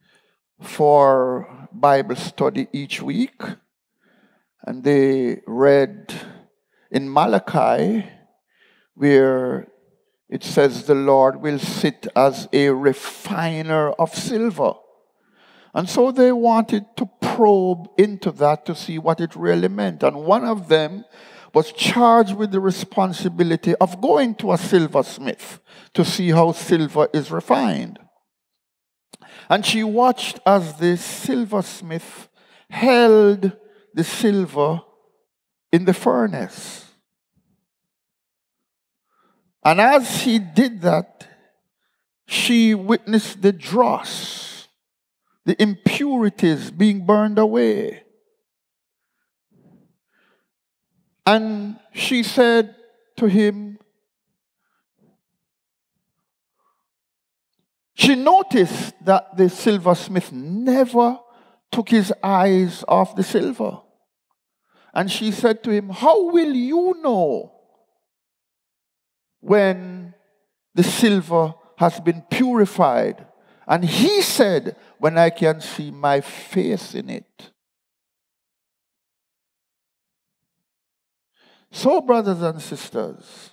for Bible study each week, and they read in Malachi where it says the Lord will sit as a refiner of silver. And so they wanted to probe into that to see what it really meant. And one of them was charged with the responsibility of going to a silversmith to see how silver is refined. And she watched as the silversmith held the silver in the furnace. And as he did that, she witnessed the dross, the impurities being burned away. And she said to him, she noticed that the silversmith never took his eyes off the silver. And she said to him, "How will you know when the silver has been purified?" And he said, "When I can see my face in it." So, brothers and sisters,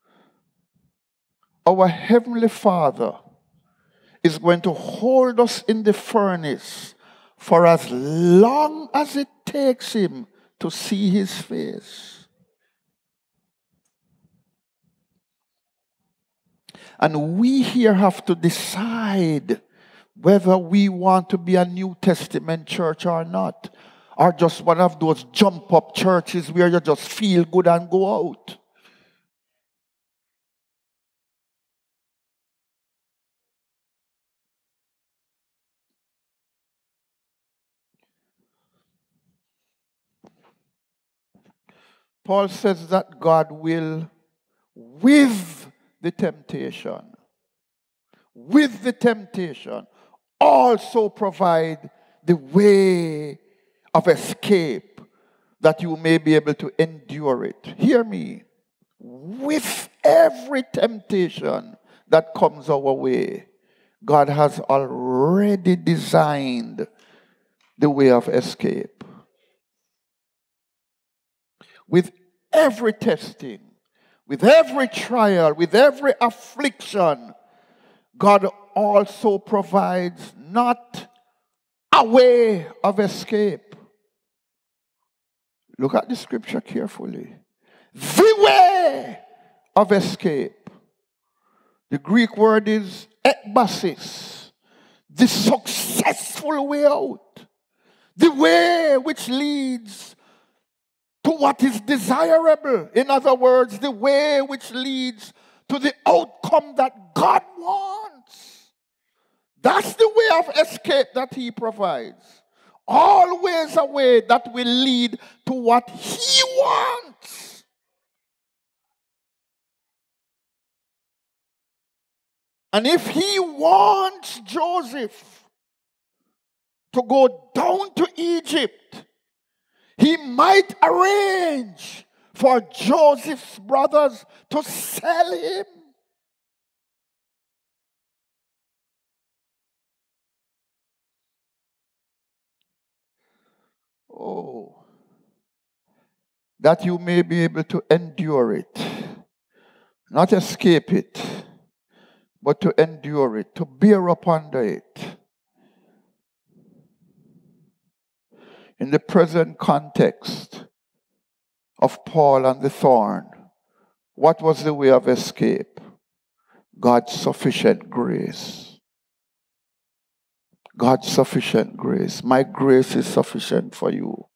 our Heavenly Father is going to hold us in the furnace for as long as it takes him to see his face. And we here have to decide whether we want to be a New Testament church or not, or just one of those jump-up churches where you just feel good and go out. Paul says that God will, with the temptation, also provide the way of escape that you may be able to endure it. Hear me. With every temptation that comes our way, God has already designed the way of escape. With every testing, with every trial, with every affliction, God also provides not a way of escape. Look at the scripture carefully. The way of escape. The Greek word is ekbasis, the successful way out, the way which leads to what is desirable. In other words, the way which leads to the outcome that God wants. That's the way of escape that he provides. Always a way that will lead to what he wants. And if he wants Joseph to go down to Egypt, he might arrange for Joseph's brothers to sell him. Oh, that you may be able to endure it, not escape it, but to endure it, to bear up under it. In the present context of Paul and the thorn, what was the way of escape? God's sufficient grace. God's sufficient grace. My grace is sufficient for you.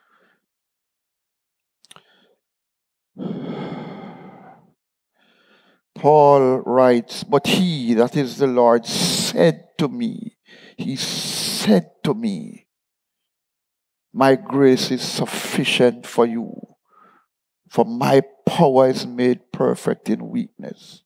Paul writes, but he, that is the Lord, said to me, he said to me, my grace is sufficient for you, for my power is made perfect in weakness.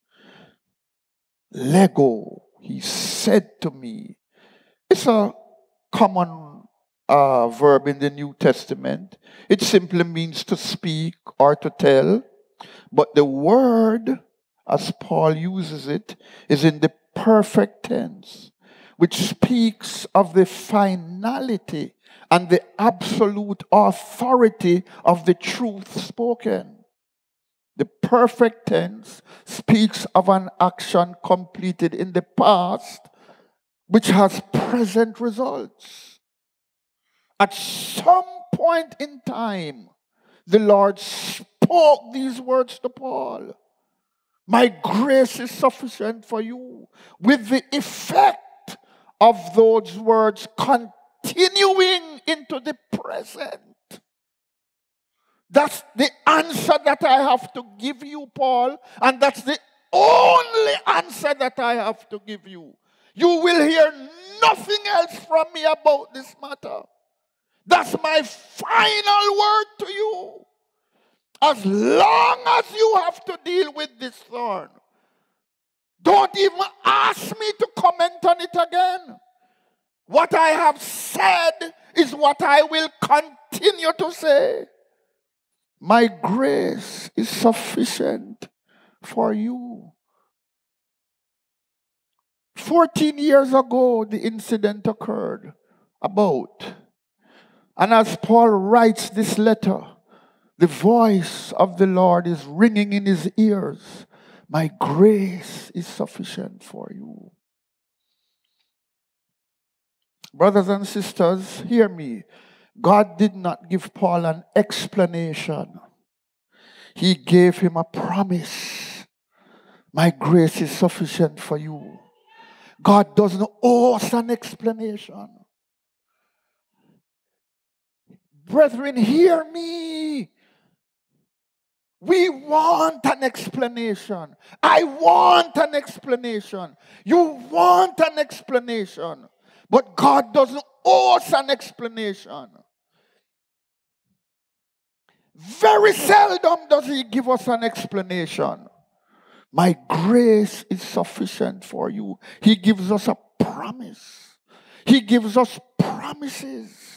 Lego, he said to me. It's a common verb in the New Testament. It simply means to speak or to tell. But the word, as Paul uses it, is in the perfect tense, which speaks of the finality and the absolute authority of the truth spoken. The perfect tense speaks of an action completed in the past which has present results. At some point in time, the Lord spoke these words to Paul. My grace is sufficient for you, with the effect of those words continuing into the present. That's the answer that I have to give you, Paul, and that's the only answer that I have to give you. You will hear nothing else from me about this matter. That's my final word to you. As long as you have to deal with this thorn, don't even ask me to comment on it again. What I have said is what I will continue to say. My grace is sufficient for you. 14 years ago, the incident occurred and as Paul writes this letter, the voice of the Lord is ringing in his ears. My grace is sufficient for you. Brothers and sisters, hear me. God did not give Paul an explanation. He gave him a promise. My grace is sufficient for you. God doesn't owe us an explanation. Brethren, hear me. We want an explanation. I want an explanation. You want an explanation. But God doesn't owe us an explanation. Very seldom does he give us an explanation. My grace is sufficient for you. He gives us a promise. He gives us promises.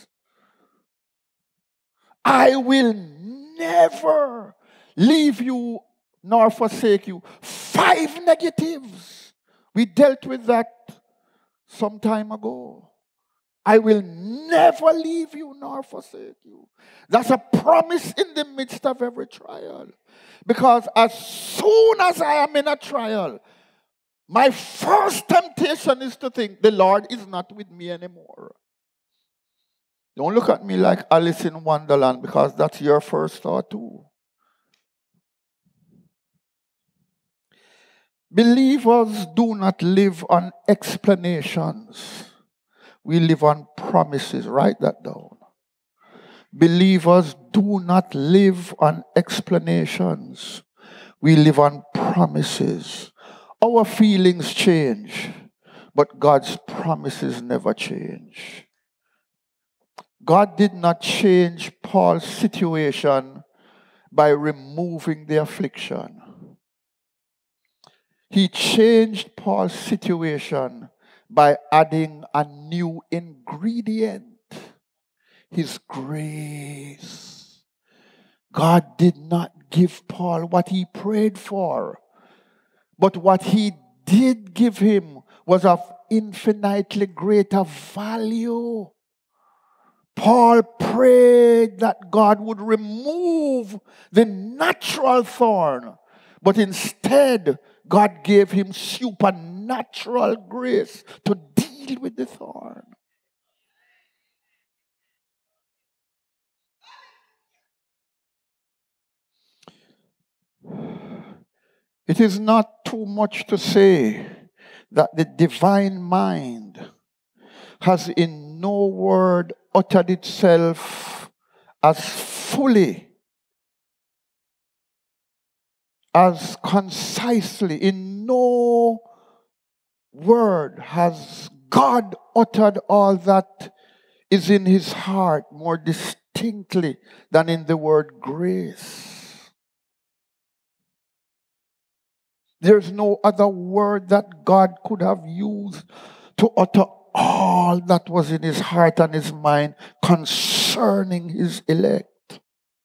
I will never leave you nor forsake you. 5 negatives. We dealt with that some time ago. I will never leave you nor forsake you. That's a promise in the midst of every trial. Because as soon as I am in a trial, my first temptation is to think the Lord is not with me anymore. Don't look at me like Alice in Wonderland, because that's your first thought too. Believers do not live on explanations. We live on promises. Write that down. Believers do not live on explanations. We live on promises. Our feelings change, but God's promises never change. God did not change Paul's situation by removing the affliction. He changed Paul's situation by adding a new ingredient, his grace. God did not give Paul what he prayed for, but what he did give him was of infinitely greater value. Paul prayed that God would remove the natural thorn, but instead, God gave him supernatural grace to deal with the thorn. It is not too much to say that the divine mind has in no word uttered itself as fully, as concisely. In no word has God uttered all that is in his heart more distinctly than in the word grace. There's no other word that God could have used to utter all that was in his heart and his mind concerning his elect.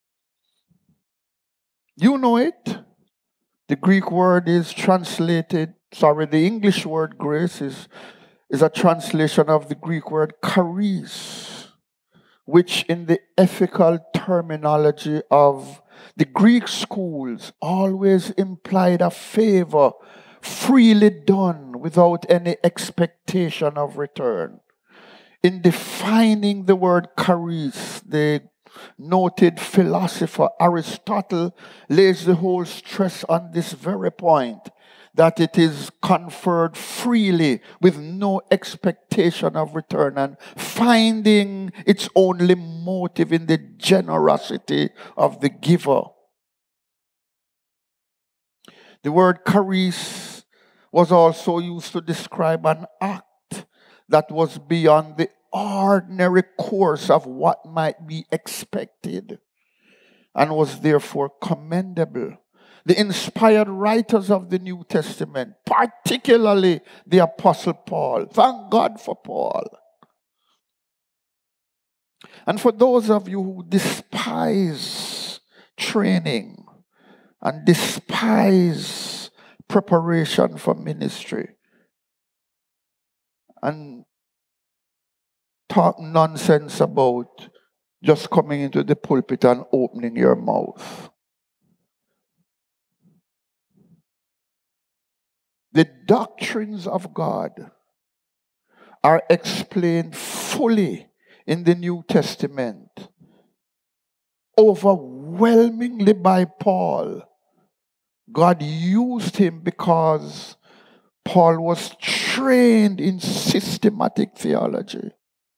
You know it. The Greek word is translated, the English word grace is a translation of the Greek word charis, which in the ethical terminology of the Greek schools always implied a favor freely done without any expectation of return. In defining the word charis, the noted philosopher Aristotle lays the whole stress on this very point, that it is conferred freely with no expectation of return and finding its only motive in the generosity of the giver. The word charis was also used to describe an act that was beyond the ordinary course of what might be expected and was therefore commendable. The inspired writers of the New Testament, particularly the Apostle Paul, thank God for Paul. And for those of you who despise training and despise preparation for ministry and talk nonsense about just coming into the pulpit and opening your mouth, the doctrines of God are explained fully in the New Testament, overwhelmingly by Paul. God used him because Paul was trained in systematic theology.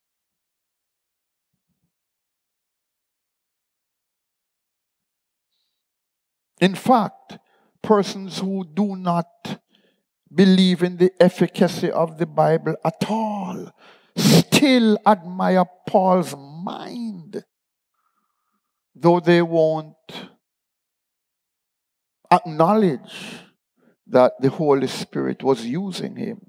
In fact, persons who do not believe in the efficacy of the Bible at all still admire Paul's mind, though they won't acknowledge that the Holy Spirit was using him.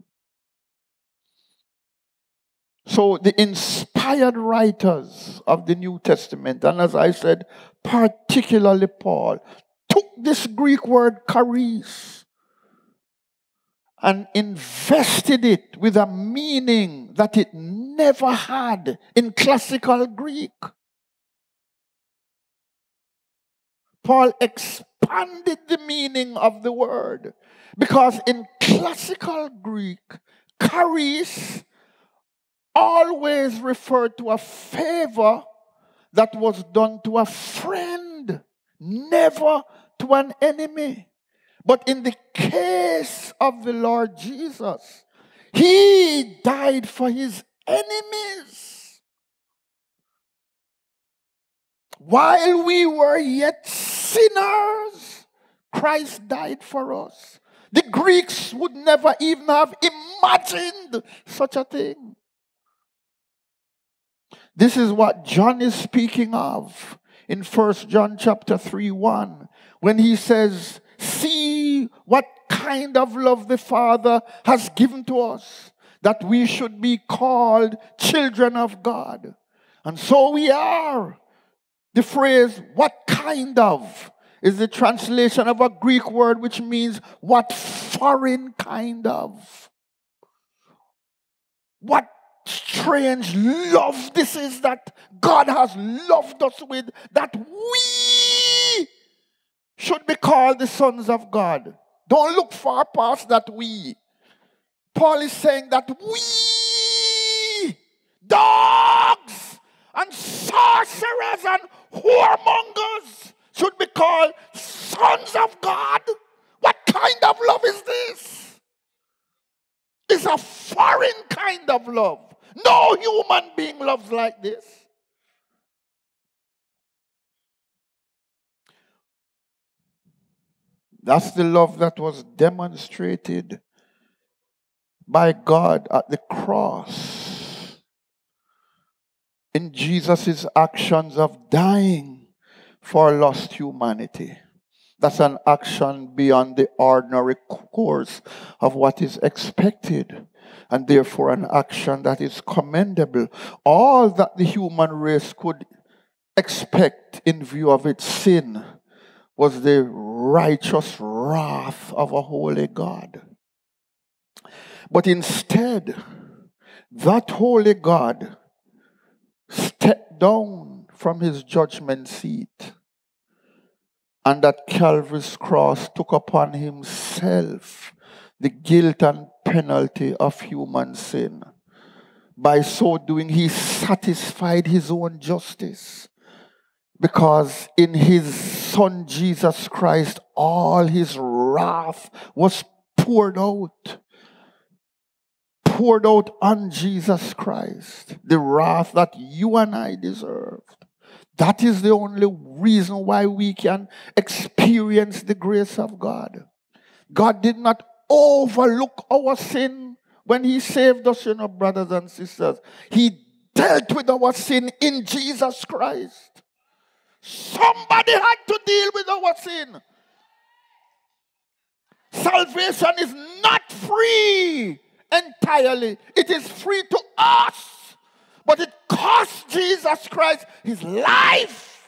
So the inspired writers of the New Testament, and as I said, particularly Paul, took this Greek word charis and invested it with a meaning that it never had in classical Greek. Paul expanded the meaning of the word because in classical Greek, charis always referred to a favor that was done to a friend, never to an enemy. But in the case of the Lord Jesus, he died for his enemies. While we were yet sinners, Christ died for us. The Greeks would never even have imagined such a thing. This is what John is speaking of in 1 John chapter 3:1, when he says, see what kind of love the Father has given to us, that we should be called children of God. And so we are. The phrase, what kind of, is the translation of a Greek word which means what foreign kind of. What strange love this is that God has loved us with, that we should be called the sons of God. Don't look far past that we. Paul is saying that we, dogs and sorcerers and whoremongers, should be called sons of God. What kind of love is this? It's a foreign kind of love. No human being loves like this. That's the love that was demonstrated by God at the cross in Jesus' actions of dying for lost humanity. That's an action beyond the ordinary course of what is expected, and therefore an action that is commendable. All that the human race could expect in view of its sin was the righteous wrath of a holy God. But instead, that holy God stepped down from his judgment seat and at Calvary's cross took upon himself the guilt and penalty of human sin. By so doing, he satisfied his own justice, because in his Son Jesus Christ, all his wrath was poured out on Jesus Christ, the wrath that you and I deserved. That is the only reason why we can experience the grace of God. God did not overlook our sin when he saved us, brothers and sisters. He dealt with our sin in Jesus Christ. Somebody had to deal with our sin. Salvation is not free entirely. It is free to us. But it cost Jesus Christ his life.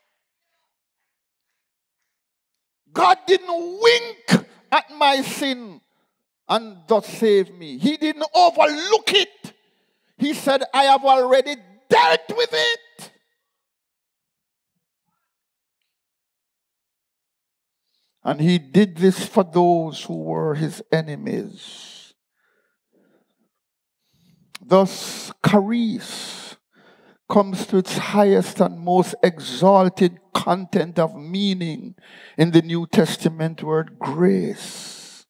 God didn't wink at my sin and thus save me. He didn't overlook it. He said, I have already dealt with it. And he did this for those who were his enemies. Thus, charis comes to its highest and most exalted content of meaning in the New Testament word grace.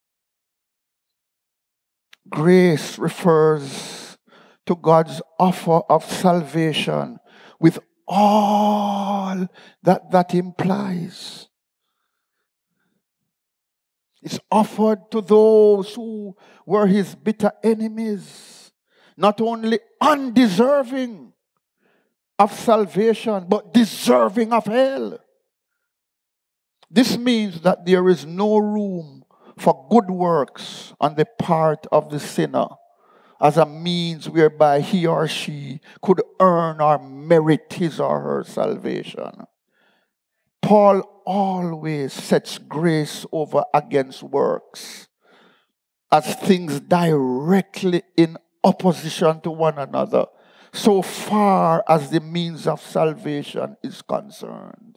Grace refers to God's offer of salvation with all that implies. It's offered to those who were his bitter enemies, not only undeserving of salvation, but deserving of hell. This means that there is no room for good works on the part of the sinner as a means whereby he or she could earn or merit his or her salvation. Paul always sets grace over against works as things directly in opposition to one another, so far as the means of salvation is concerned.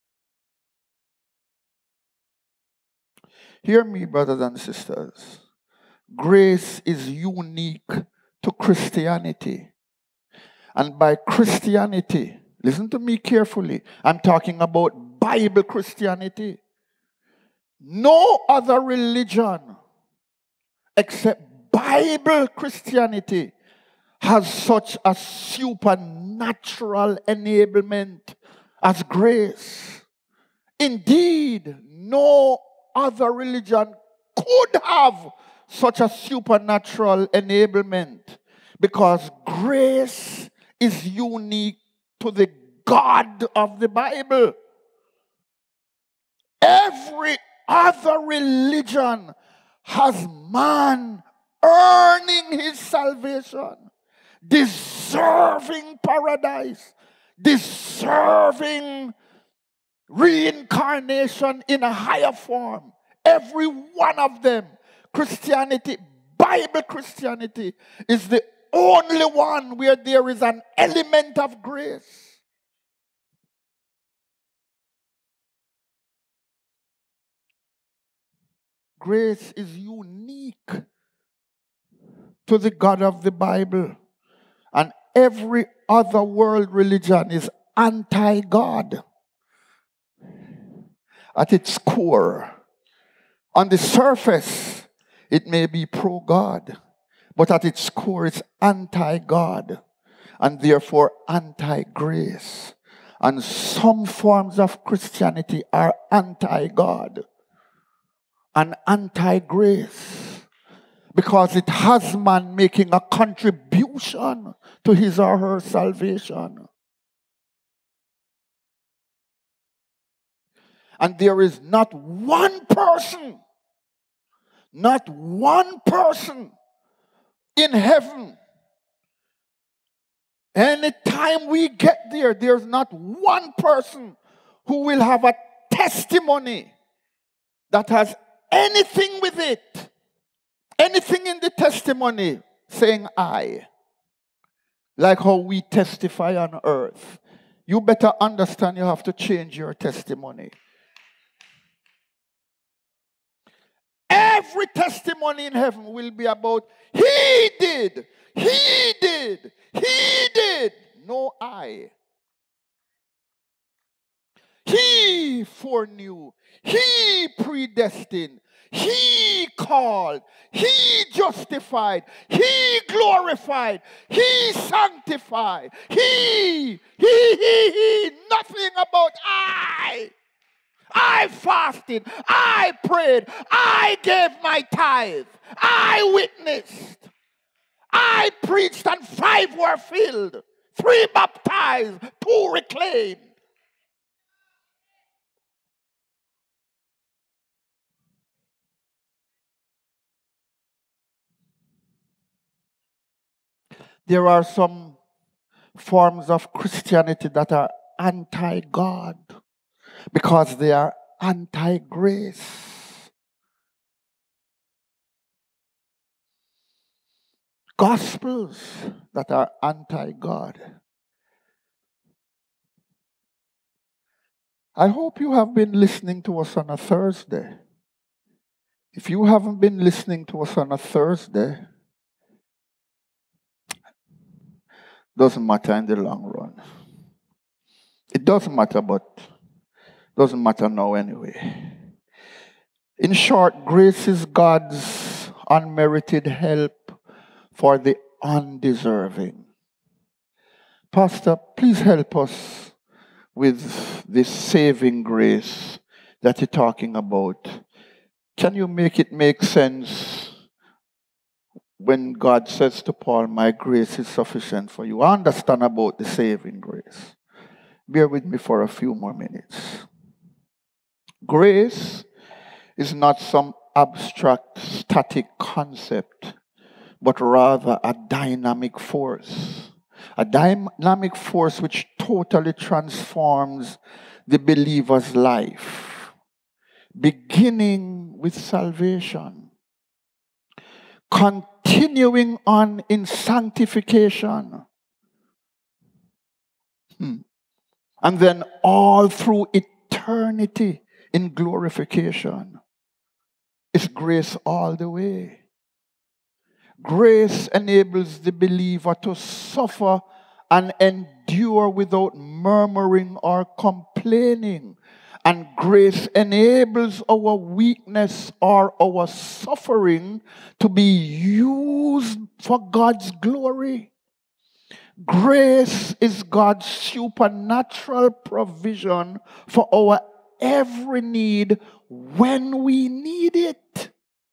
Hear me, brothers and sisters. Grace is unique to Christianity. And by Christianity, listen to me carefully, I'm talking about Bible Christianity. No other religion except Bible Christianity has such a supernatural enablement as grace. Indeed, no other religion could have such a supernatural enablement, because grace is unique to the God of the Bible. Every other religion has man earning his salvation, deserving paradise, deserving reincarnation in a higher form. Every one of them. Christianity, Bible Christianity, is the only one where there is an element of grace. Grace is unique to the God of the Bible. And every other world religion is anti-God at its core. On the surface, it may be pro-God, but at its core, it's anti-God, and therefore anti-grace. And some forms of Christianity are anti-God and anti-grace, because it has man making a contribution to his or her salvation. And there is not one person in heaven. Anytime we get there, there's not one person who will have a testimony that has anything with it, anything in the testimony saying I, like how we testify on earth. You better understand you have to change your testimony. Every testimony in heaven will be about he did, he did, he did. No I. He foreknew, he predestined, he called, he justified, he glorified, he sanctified, he. Nothing about I. I fasted, I prayed, I gave my tithe, I witnessed, I preached and 5 were filled, 3 baptized, 2 reclaimed. There are some forms of Christianity that are anti-God because they are anti-grace. Gospels that are anti-God. I hope you have been listening to us on a Thursday. If you haven't been listening to us on a Thursday, doesn't matter in the long run. It doesn't matter, but doesn't matter now anyway. In short, grace is God's unmerited help for the undeserving. Pastor, please help us with this saving grace that you're talking about. Can you make it make sense when God says to Paul, my grace is sufficient for you? I understand about the saving grace. Bear with me for a few more minutes. Grace is not some abstract, static concept, but rather a dynamic force. A dynamic force which totally transforms the believer's life, beginning with salvation. continuing on in sanctification, and then all through eternity in glorification. It's grace all the way. Grace enables the believer to suffer and endure without murmuring or complaining. And grace enables our weakness or our suffering to be used for God's glory. Grace is God's supernatural provision for our every need when we need it.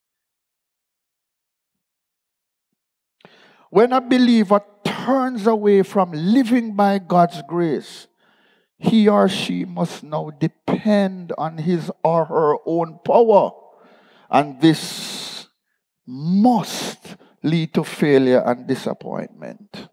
When a believer turns away from living by God's grace, he or she must now depend on his or her own power. And this must lead to failure and disappointment.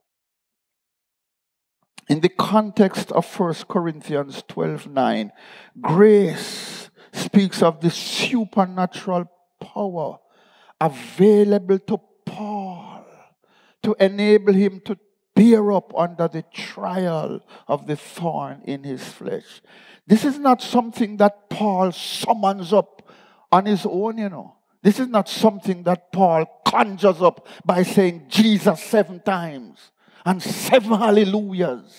In the context of 1 Corinthians 12:9, grace speaks of the supernatural power available to Paul to enable him to bear up under the trial of the thorn in his flesh. This is not something that Paul summons up on his own, This is not something that Paul conjures up by saying Jesus 7 times and 7 hallelujahs.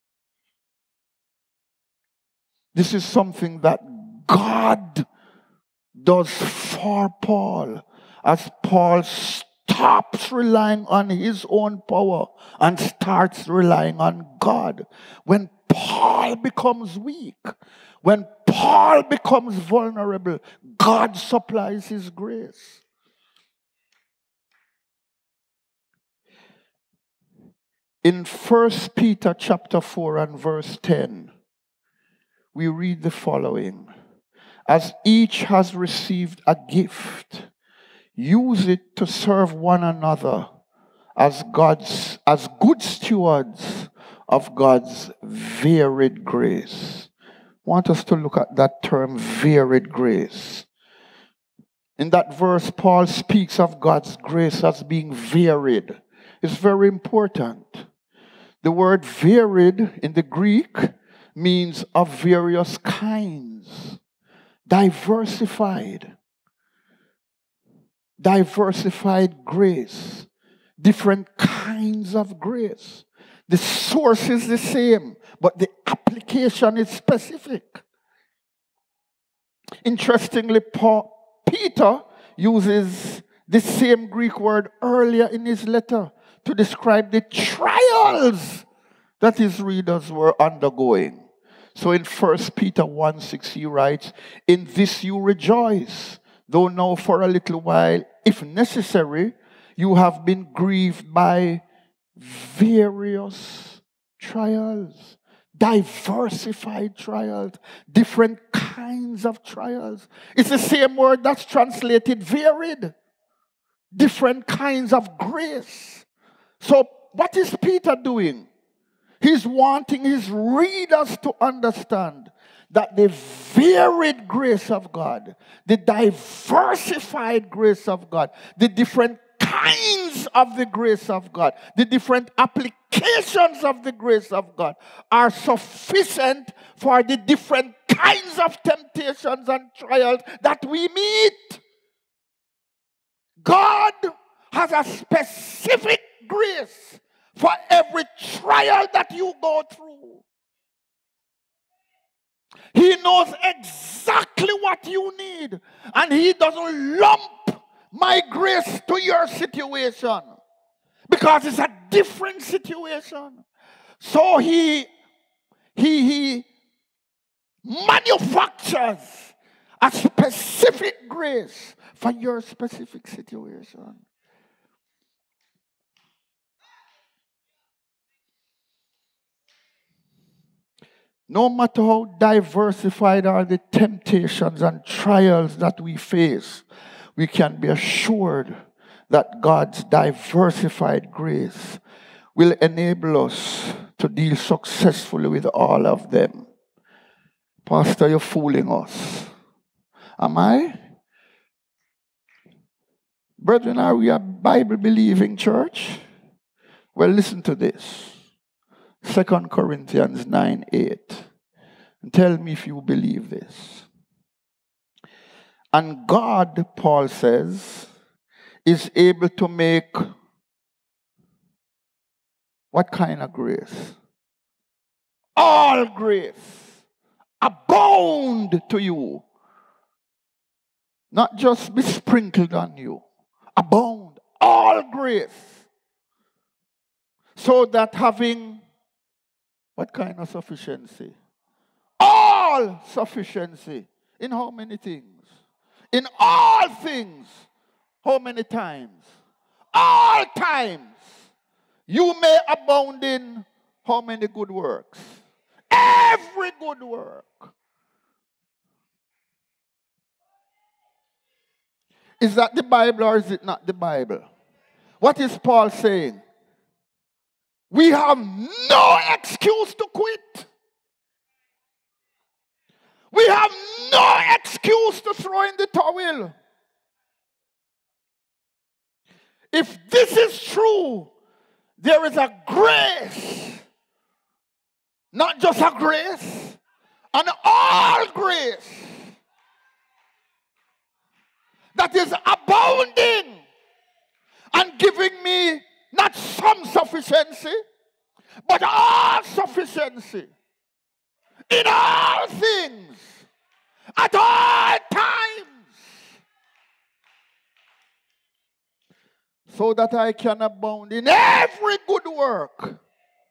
This is something that God does for Paul as Paul stops relying on his own power and starts relying on God. When Paul becomes weak, when Paul becomes vulnerable, God supplies his grace. In 1 Peter chapter 4 and verse 10, we read the following: as each has received a gift, use it to serve one another as good stewards of God's varied grace. I want us to look at that term, varied grace. In that verse, Paul speaks of God's grace as being varied. It's very important. The word varied in the Greek means of various kinds, diversified grace, different kinds of grace. The source is the same, but the application is specific. Interestingly, Peter uses the same Greek word earlier in his letter to describe the trials that his readers were undergoing. So in 1 Peter 1:6 he writes, "In this you rejoice, though now for a little while, if necessary, you have been grieved by various trials." Diversified trials, different kinds of trials. It's the same word that's translated varied. Different kinds of grace. So what is Peter doing? He's wanting his readers to understand that the varied grace of God, the diversified grace of God, the different kinds of the grace of God, the different applications of the grace of God are sufficient for the different kinds of temptations and trials that we meet. God has a specific grace for every trial that you go through. He knows exactly what you need, and he doesn't lump my grace to your situation because it's a different situation. So he manufactures a specific grace for your specific situation. No matter how diversified are the temptations and trials that we face, we can be assured that God's diversified grace will enable us to deal successfully with all of them. Pastor, you're fooling us. Am I? Brethren, are we a Bible-believing church? Well, listen to this. 2 Corinthians 9:8. And tell me if you believe this. And God, Paul says, is able to make what kind of grace? All grace abound to you. Not just be sprinkled on you. Abound. All grace. So that having what kind of sufficiency? All sufficiency. In how many things? In all things. How many times? All times. You may abound in how many good works? Every good work. Is that the Bible or is it not the Bible? What is Paul saying? We have no excuse to quit. We have no excuse to throw in the towel. If this is true, there is a grace, not just a grace, an all grace that is abounding and giving me not some sufficiency, but all sufficiency in all things, at all times, so that I can abound in every good work.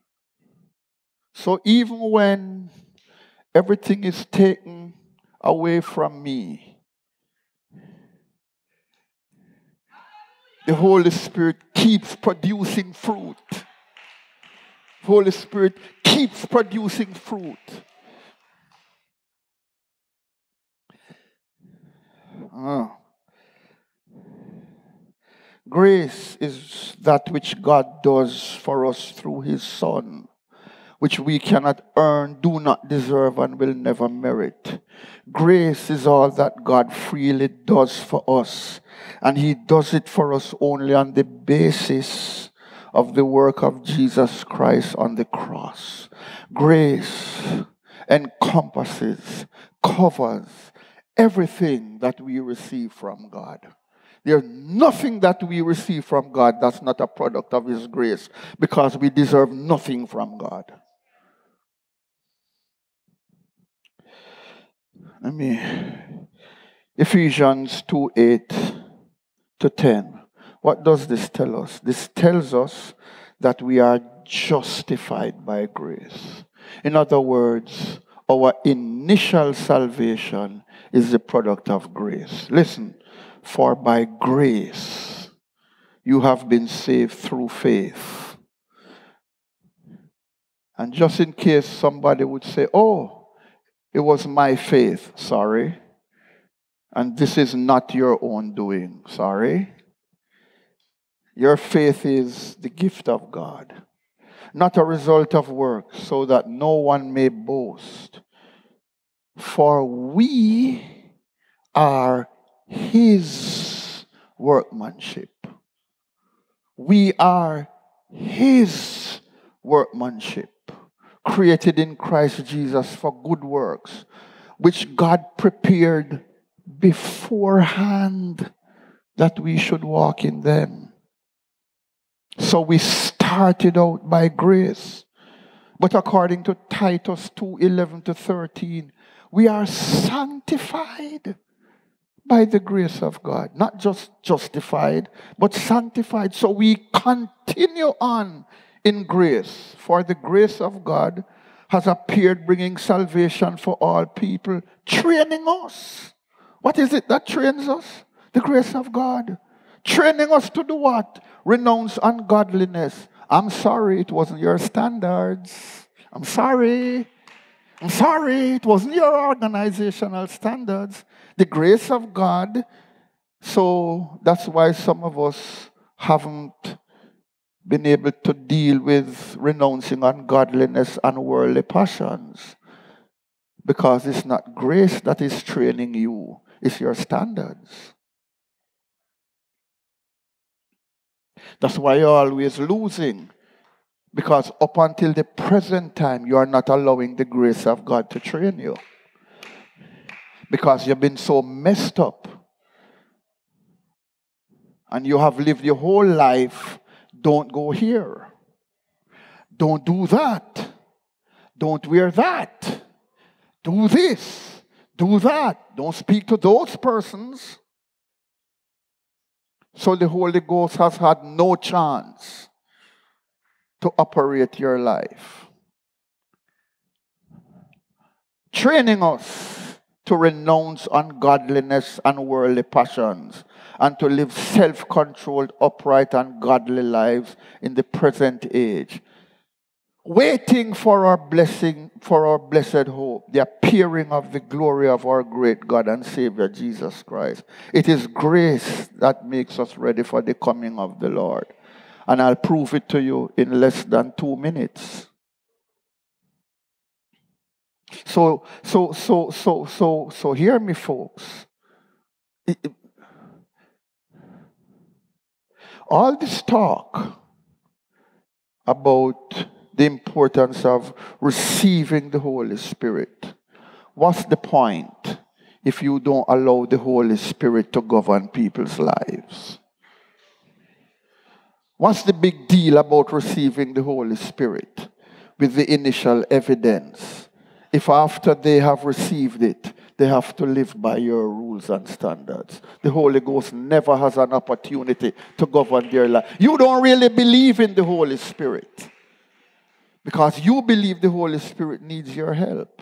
So even when everything is taken away from me, the Holy Spirit keeps producing fruit. The Holy Spirit keeps producing fruit. Grace is that which God does for us through His Son, which we cannot earn, do not deserve, and will never merit. Grace is all that God freely does for us, and He does it for us only on the basis of the work of Jesus Christ on the cross. Grace encompasses, covers everything that we receive from God. There's nothing that we receive from God that's not a product of His grace, because we deserve nothing from God. Ephesians 2:8-10. What does this tell us? This tells us that we are justified by grace. In other words, our initial salvation is the product of grace. Listen, for by grace you have been saved through faith. And just in case somebody would say, oh, it was my faith, sorry. And this is not your own doing, sorry. Your faith is the gift of God, not a result of work, so that no one may boast. For we are His workmanship. We are His workmanship, created in Christ Jesus for good works, which God prepared beforehand that we should walk in them. So we started out by grace. But according to Titus 2:11-13, we are sanctified by the grace of God. Not just justified, but sanctified. So we continue on in grace. For the grace of God has appeared, bringing salvation for all people, training us. What is it that trains us? The grace of God. Training us to do what? Renounce ungodliness. I'm sorry, it wasn't your standards. I'm sorry, it wasn't your organizational standards. The grace of God. So that's why some of us haven't been able to deal with renouncing ungodliness and worldly passions. Because it's not grace that is training you, it's your standards. That's why you're always losing. Because up until the present time, you are not allowing the grace of God to train you. Because you've been so messed up. And you have lived your whole life, don't go here. Don't do that. Don't wear that. Do this. Do that. Don't speak to those persons. So the Holy Ghost has had no chance to operate your life. Training us to renounce ungodliness and worldly passions and to live self-controlled, upright, and godly lives in the present age. Waiting for our blessing, for our blessed hope, the appearing of the glory of our great God and Savior, Jesus Christ. It is grace that makes us ready for the coming of the Lord. And I'll prove it to you in less than 2 minutes. So hear me, folks. All this talk about the importance of receiving the Holy Spirit, what's the point if you don't allow the Holy Spirit to govern people's lives? What's the big deal about receiving the Holy Spirit with the initial evidence? If after they have received it, they have to live by your rules and standards. The Holy Ghost never has an opportunity to govern their life. You don't really believe in the Holy Spirit because you believe the Holy Spirit needs your help.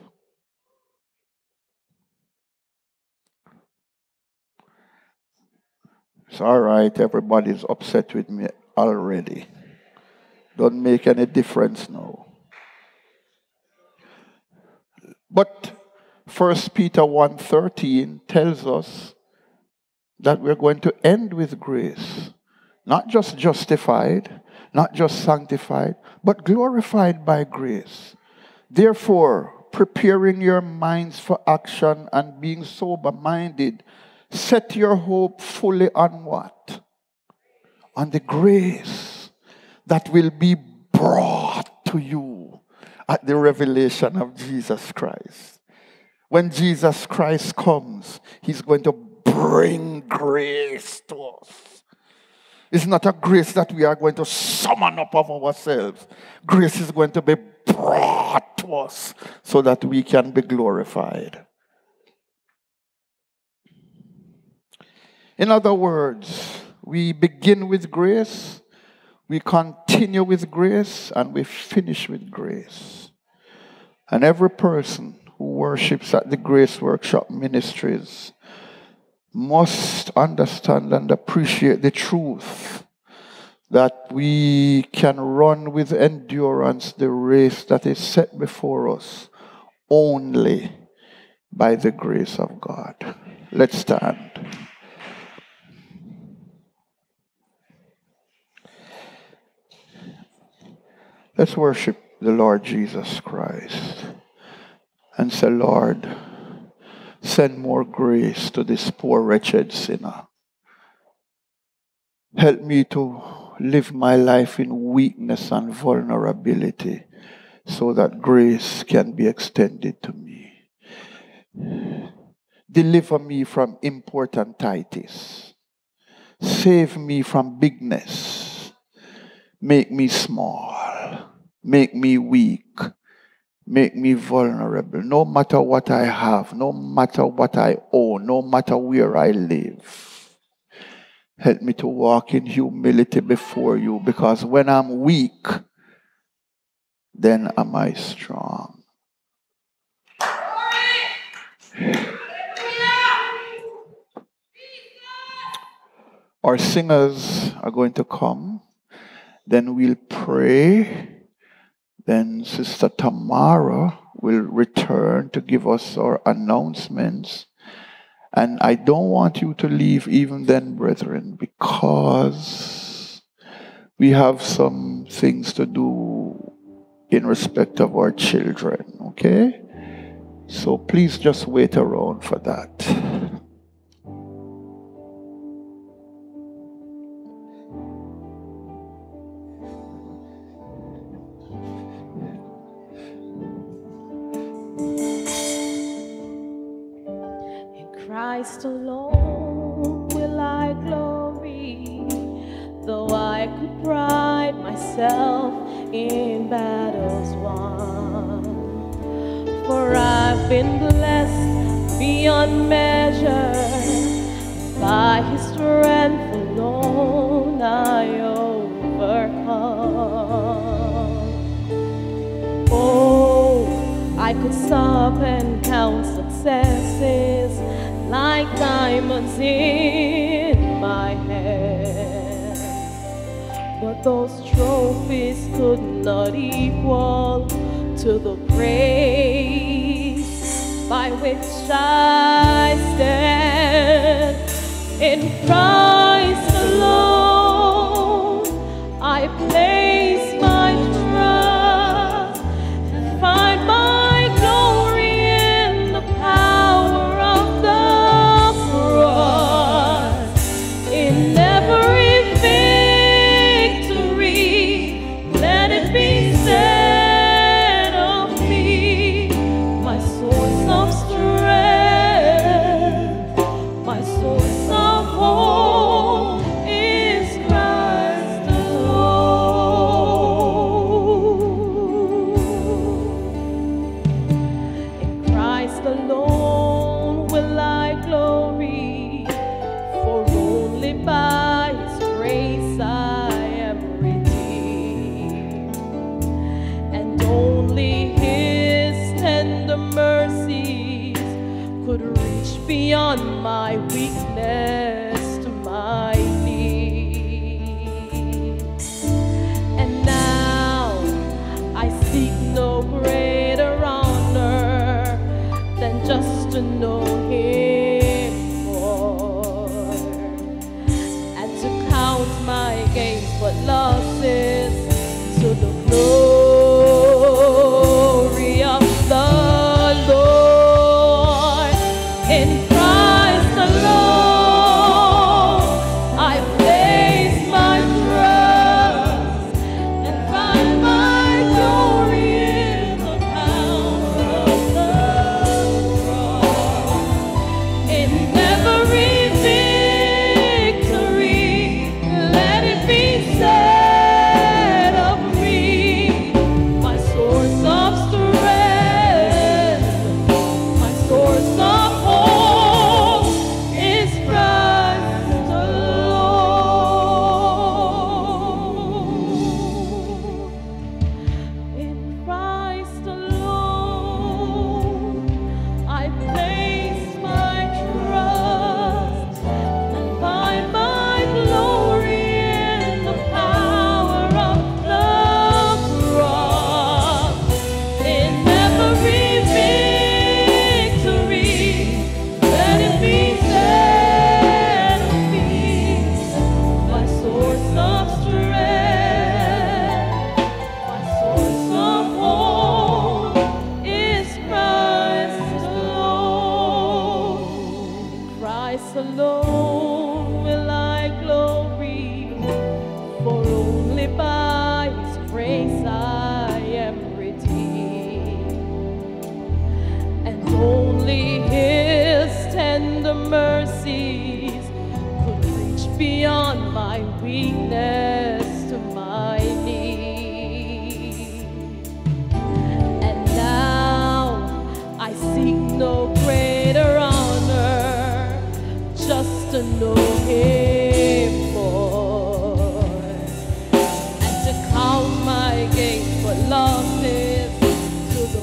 It's all right, everybody's upset with me already. Don't make any difference now. But 1 Peter 1:13 tells us that we're going to end with grace. Not just justified, not just sanctified, but glorified by grace. Therefore, preparing your minds for action and being sober-minded, set your hope fully on what? On the grace that will be brought to you at the revelation of Jesus Christ. When Jesus Christ comes, he's going to bring grace to us. It's not a grace that we are going to summon up of ourselves. Grace is going to be brought to us so that we can be glorified. In other words, we begin with grace, we continue with grace, and we finish with grace. And every person who worships at the Grace Workshop Ministries must understand and appreciate the truth that we can run with endurance the race that is set before us only by the grace of God. Let's stand. Let's worship the Lord Jesus Christ and say, Lord, send more grace to this poor wretched sinner. Help me to live my life in weakness and vulnerability so that grace can be extended to me. Deliver me from importantitis. Save me from bigness. Make me small. Make me weak. Make me vulnerable. No matter what I have, no matter what I own, no matter where I live. Help me to walk in humility before you, because when I'm weak, then am I strong. Our singers are going to come. Then we'll pray. Then Sister Tamara will return to give us our announcements. And I don't want you to leave even then, brethren, because we have some things to do in respect of our children, okay? So please just wait around for that. Christ alone will I glory, though I could pride myself in battles won. For I've been blessed beyond measure, by His strength alone I overcome. Oh, I could stop and count successes like diamonds in my hand, but those trophies could not equal to the praise by which I stand. In Christ alone I place my trust and find my glory in the power of the cross. In every victory, let it be said of me, my source of strength, my source of hope is Christ alone. In Christ alone will I glory, for only by His grace I am redeemed, and only His tender mercies could reach beyond my weakness to my needs. And now I seek no greater honor than just to know Him more, and to count my gains but losses to the glory of the Lord. In Christ alone I place my trust and find my glory in the power of the cross. In every victory, let it be said of me, my source of strength, my source of hope is Christ alone. In Christ alone I place my trust and find my glory in the power of the cross. In every victory, let it be said of me, my source of strength, my source of hope is Christ alone. Christ alone will I glory, for only by His grace I am redeemed, and only His tender mercies could reach beyond my weakness to my need. And now I seek no greater honor, just to know Him more, and to count my gains but losses to the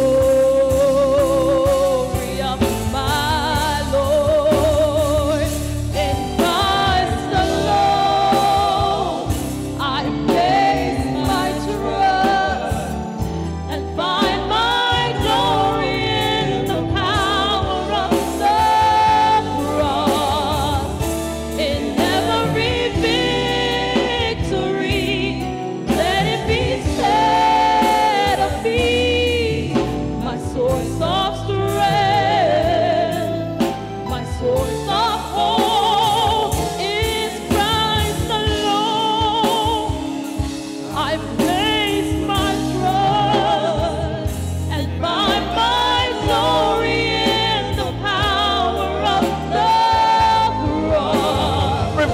glory of my Lord. In Christ alone I place my trust and find my glory in the power of the cross. In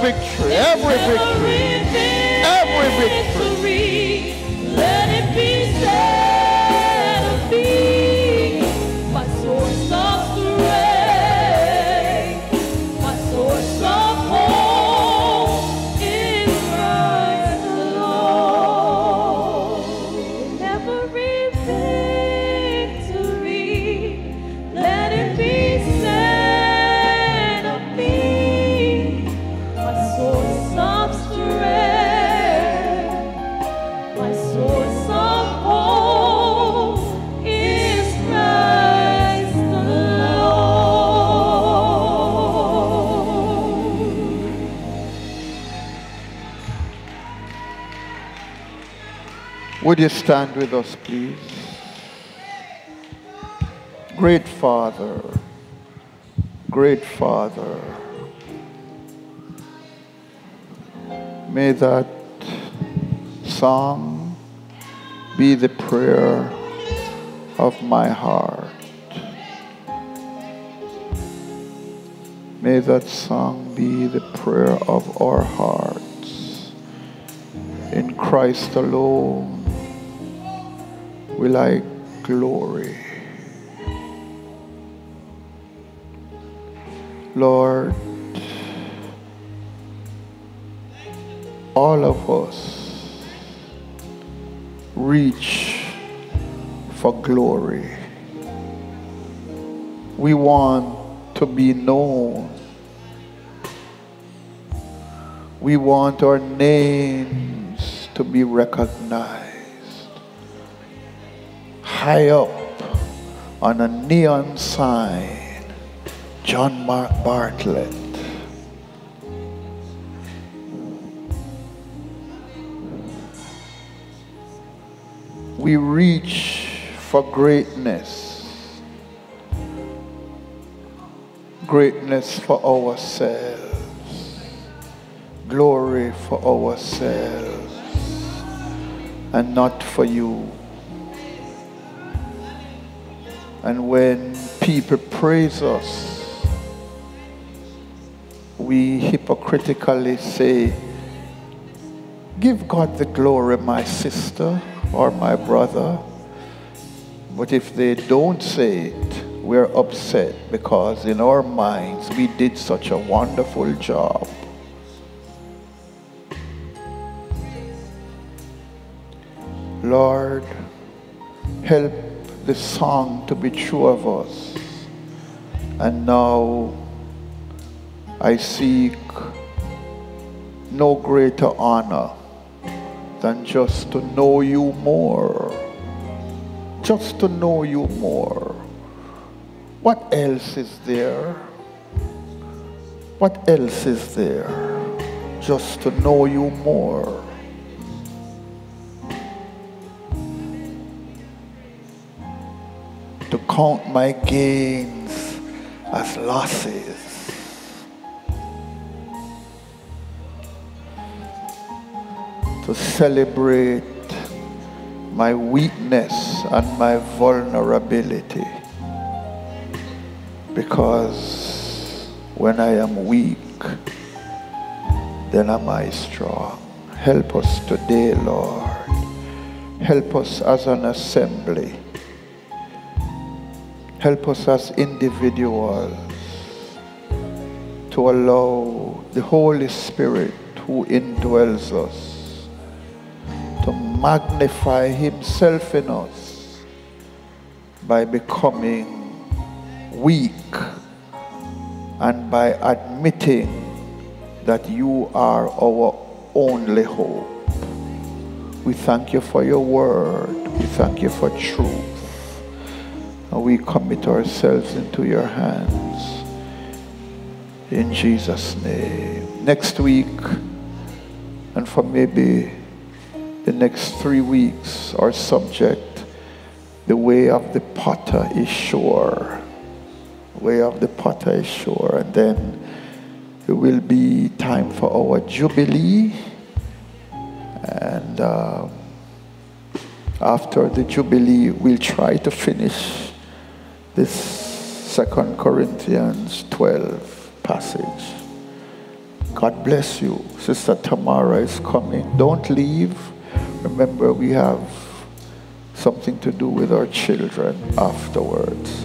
victory, every victory, every victory. Let it be said of me, my source of strength, my source of hope in Christ alone. In every victory, let it be said of me, my source of strength, my source of hope is Christ alone. Would you stand with us, please? Great Father, great Father, may that song be the prayer of my heart. May that song be the prayer of our hearts. In Christ alone will I glory. Lord, all of us reach for glory. We want to be known. We want our names to be recognized. High up on a neon sign, John Mark Bartlett. We reach for greatness. Greatness for ourselves. Glory for ourselves. And not for you. And when people praise us, we hypocritically say, give God the glory, my sister or my brother. But if they don't say it, we're upset because in our minds we did such a wonderful job. Lord, help the song to be true of us. And now I seek no greater honor than just to know you more. Just to know you more. What else is there? What else is there? Just to know you more. To count my gains as losses. To celebrate my weakness and my vulnerability. Because when I am weak, then am I strong. Help us today, Lord. Help us as an assembly. Help us as individuals to allow the Holy Spirit who indwells us to magnify himself in us by becoming weak and by admitting that you are our only hope. We thank you for your word. We thank you for truth. And we commit ourselves into your hands. In Jesus' name. Next week, and for maybe the next 3 weeks, our subject, the way of the potter is sure. The way of the potter is sure. And then it will be time for our Jubilee. And after the Jubilee, we'll try to finish this 2 Corinthians 12 passage. God bless you. Sister Tamara is coming. Don't leave. Remember, we have something to do with our children afterwards.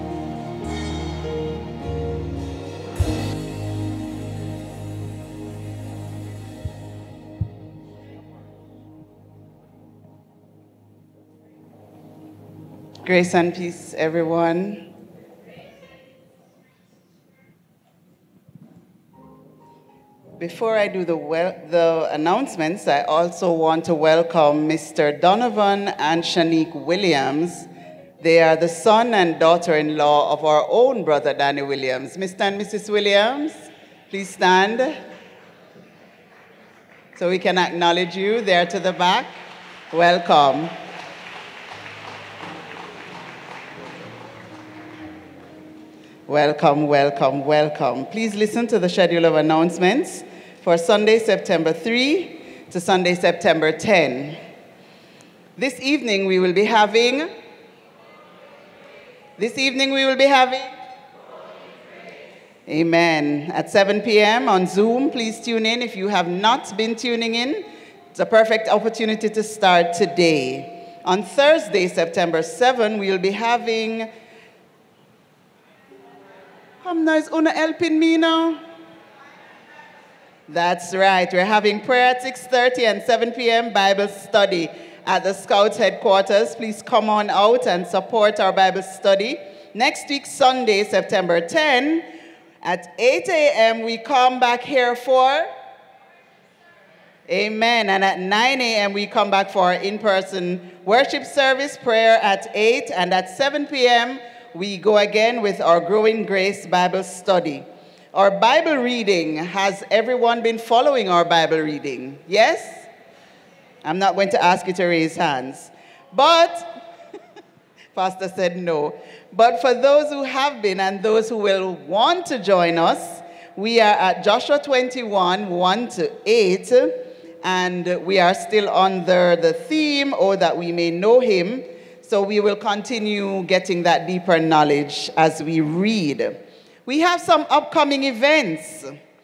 Grace and peace, everyone. Before I do the announcements, I also want to welcome Mr. Donovan and Shanique Williams. They are the son and daughter-in-law of our own brother, Danny Williams. Mr. and Mrs. Williams, please stand so we can acknowledge you there to the back. Welcome. Welcome, welcome, welcome. Please listen to the schedule of announcements for Sunday, September 3 to Sunday, September 10. This evening we will be having Amen. At 7 p.m. on Zoom, please tune in. If you have not been tuning in, it's a perfect opportunity to start today. On Thursday, September 7, we will be having... Come nice, Una helping me now? That's right. We're having prayer at 6:30 and 7 p.m. Bible study at the Scouts headquarters. Please come on out and support our Bible study. Next week, Sunday, September 10, at 8 a.m., we come back here for... Amen. And at 9 a.m., we come back for our in-person worship service, prayer at 8, and at 7 p.m., we go again with our Growing Grace Bible study. Our Bible reading, has everyone been following our Bible reading? Yes? I'm not going to ask you to raise hands. But, Pastor said no. But for those who have been and those who will want to join us, we are at Joshua 21, 1 to 8, and we are still under the theme, "Oh, that we may know him." So we will continue getting that deeper knowledge as we read. We have some upcoming events.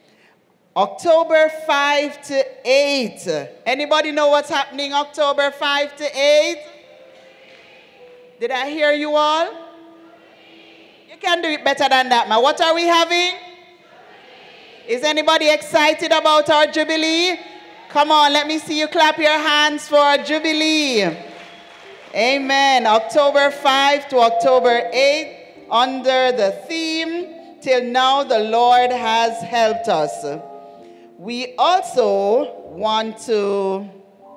October 5 to 8. Anybody know what's happening October 5 to 8? Did I hear you all? You can do it better than that, man. What are we having? Is anybody excited about our Jubilee? Come on, let me see you clap your hands for our Jubilee. Amen. October 5 to October 8, under the theme, "Till Now the Lord Has Helped Us." We also want to,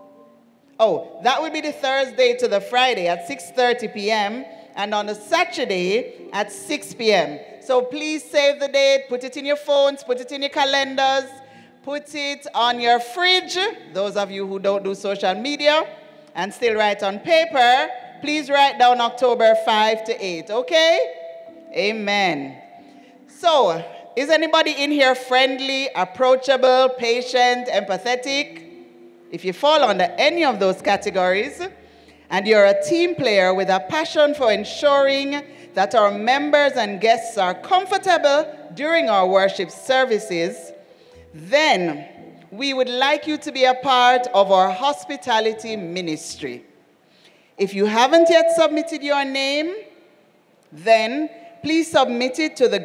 that will be the Thursday to the Friday at 6:30 p.m. and on a Saturday at 6 p.m. So please save the date, put it in your phones, put it in your calendars, put it on your fridge, those of you who don't do social media, and still write on paper. Please write down October 5 to 8, okay? Amen. So, is anybody in here friendly, approachable, patient, empathetic? If you fall under any of those categories, and you're a team player with a passion for ensuring that our members and guests are comfortable during our worship services, then we would like you to be a part of our hospitality ministry. If you haven't yet submitted your name, then please submit it to the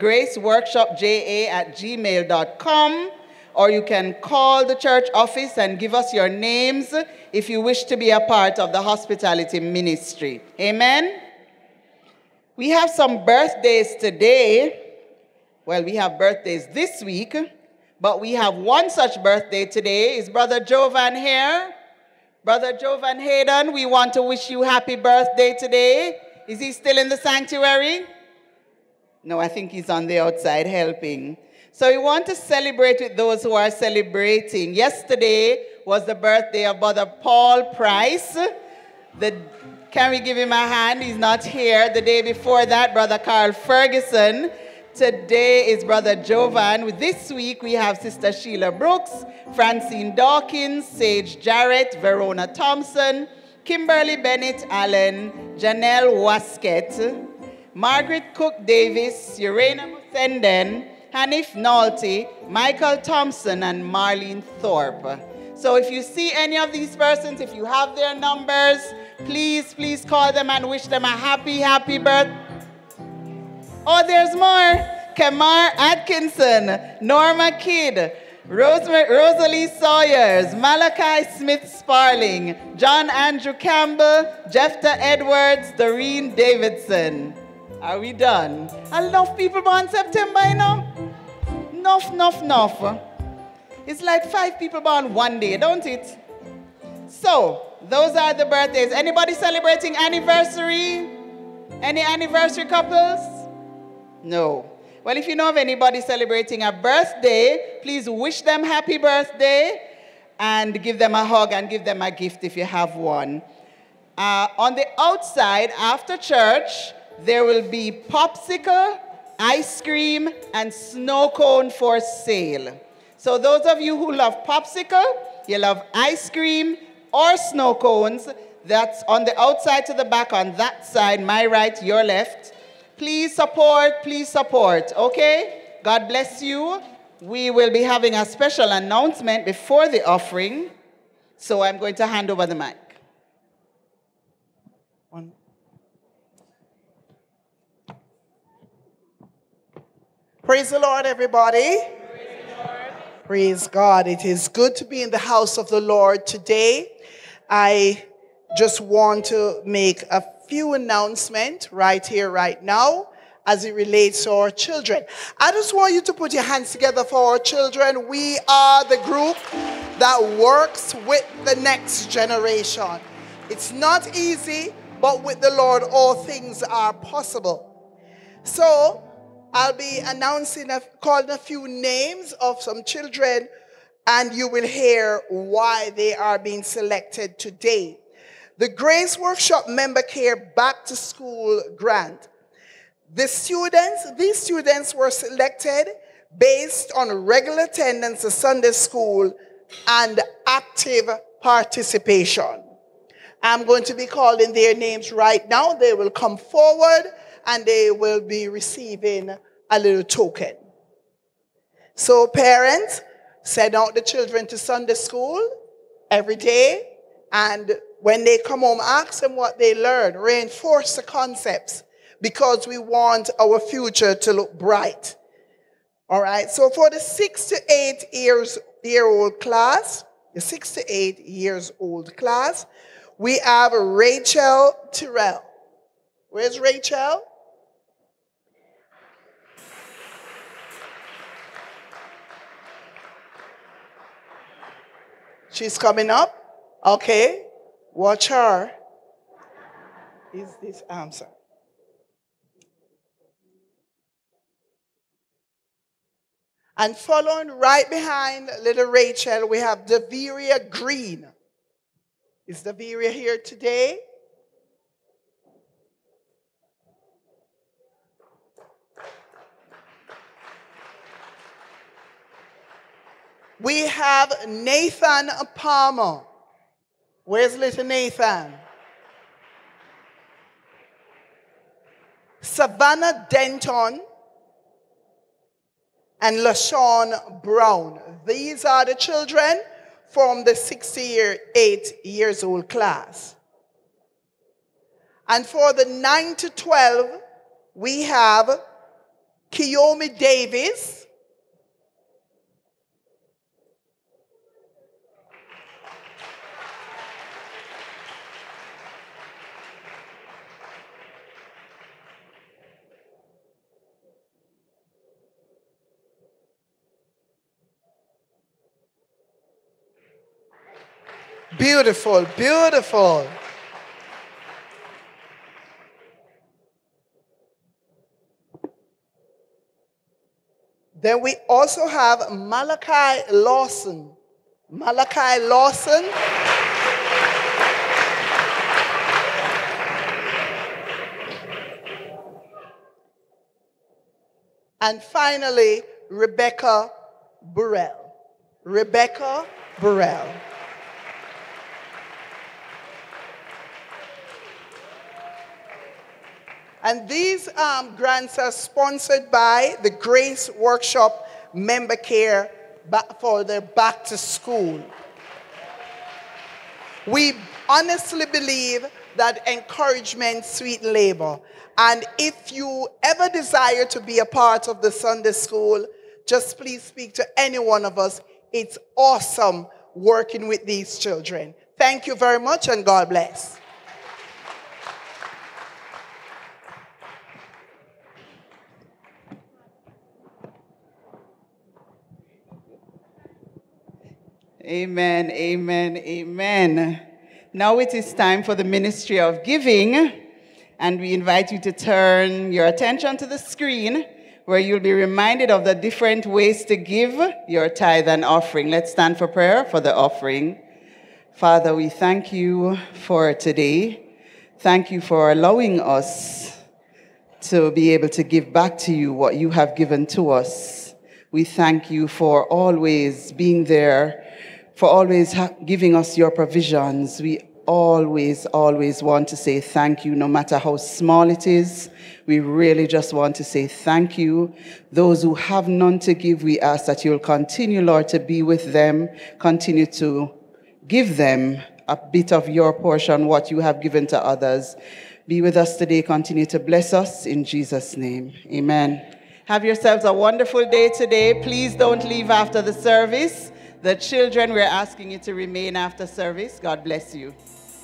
graceworkshopja@gmail.com, or you can call the church office and give us your names if you wish to be a part of the hospitality ministry. Amen? We have some birthdays today. Well, we have birthdays this week, but we have one such birthday today. Is Brother Jovan here? Brother Jovan Hayden, we want to wish you happy birthday today. Is he still in the sanctuary? No, I think he's on the outside helping. So we want to celebrate with those who are celebrating. Yesterday was the birthday of Brother Paul Price. Can we give him a hand? He's not here. The day before that, Brother Carl Ferguson. Today is Brother Jovan. This week we have Sister Sheila Brooks, Francine Dawkins, Sage Jarrett, Verona Thompson, Kimberly Bennett Allen, Janelle Wasket, Margaret Cook Davis, Urena Musenden, Hanif Nolte, Michael Thompson, and Marlene Thorpe. So if you see any of these persons, if you have their numbers, please call them and wish them a happy birthday. Oh, there's more. Kamar Atkinson, Norma Kidd, Rosalie Sawyers, Malachi Smith Sparling, John Andrew Campbell, Jefta Edwards, Doreen Davidson. Are we done? Enough people born September, you know? Enough. It's like 5 people born one day, don't it? So, those are the birthdays. Anybody celebrating anniversary? Any anniversary couples? No. Well, if you know of anybody celebrating a birthday, please wish them happy birthday and give them a hug and give them a gift if you have one. On the outside, after church, there will be popsicle, ice cream, and snow cone for sale. So those of you who love popsicle, you love ice cream or snow cones, that's on the outside to the back on that side, my right, your left. Please support, okay? God bless you. We will be having a special announcement before the offering, so I'm going to hand over the mic. Praise the Lord, everybody. Praise the Lord. Praise God. It is good to be in the house of the Lord today. I just want to make a few announcements right here, right now, as it relates to our children. I just want you to put your hands together for our children. We are the group that works with the next generation. It's not easy, but with the Lord, all things are possible. So, I'll be calling a few names of some children, and you will hear why they are being selected today. The Grace Workshop Member Care Back to School Grant. These students were selected based on regular attendance to Sunday school and active participation. I'm going to be calling their names right now. They will come forward and they will be receiving a little token. So parents, send out the children to Sunday school every day, and when they come home, ask them what they learn. Reinforce the concepts, because we want our future to look bright. All right, so for the 6 to 8 year old class, we have Rachel Tyrell. Where's Rachel? She's coming up. Okay. Watch her. Is this answer? And following right behind little Rachel, we have Daveria Green. Is Daveria here today? We have Nathan Palmer. Where's little Nathan? Savannah Denton and LaShawn Brown. These are the children from the 6 to 8 years old class. And for the 9 to 12, we have Kiyomi Davis. Beautiful, beautiful. Then we also have Malachi Lawson. Malachi Lawson. And finally, Rebecca Burrell. Rebecca Burrell. And these grants are sponsored by the Grace Workshop Member Care for their back to school. We honestly believe that encouragement sweet labor. And if you ever desire to be a part of the Sunday school, just please speak to any one of us. It's awesome working with these children. Thank you very much, and God bless. Amen, amen, amen. Now it is time for the ministry of giving, and we invite you to turn your attention to the screen where you'll be reminded of the different ways to give your tithe and offering. Let's stand for prayer for the offering. Father, we thank you for today. Thank you for allowing us to be able to give back to you what you have given to us. We thank you for always being there, for always giving us your provisions. We always want to say thank you, no matter how small it is. We really just want to say thank you. Those who have none to give, we ask that you'll continue, Lord, to be with them, continue to give them a bit of your portion, what you have given to others. Be with us today, continue to bless us, in Jesus' name, amen. Have yourselves a wonderful day today. Please don't leave after the service. The children, we're asking you to remain after service. God bless you.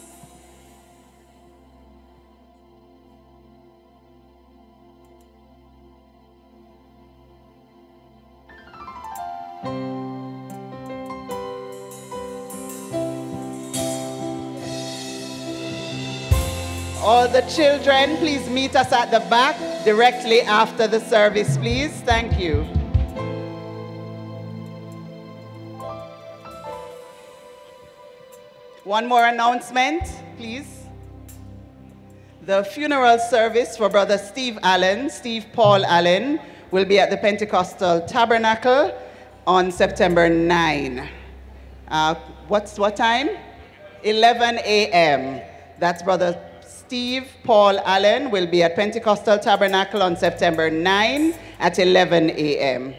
All the children, please meet us at the back directly after the service, please. Thank you. One more announcement, please. The funeral service for Brother Steve Paul Allen, will be at the Pentecostal Tabernacle on September 9. What time? 11 a.m. That's Brother Steve Paul Allen will be at Pentecostal Tabernacle on September 9 at 11 a.m.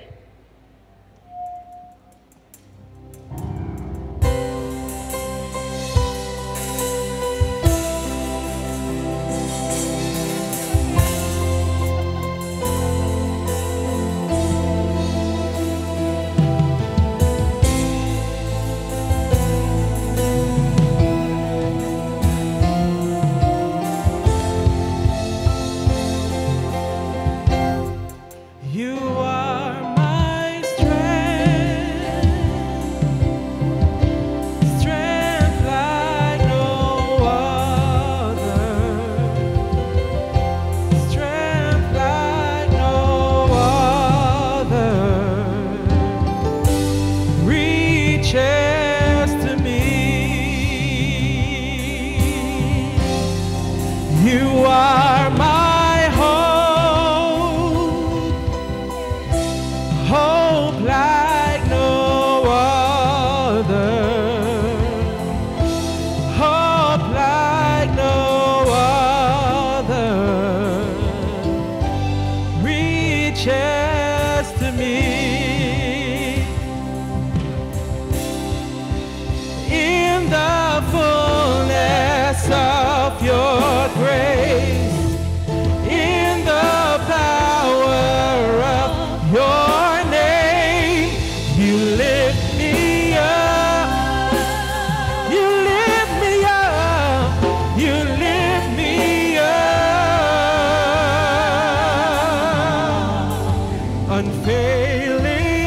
Unfailing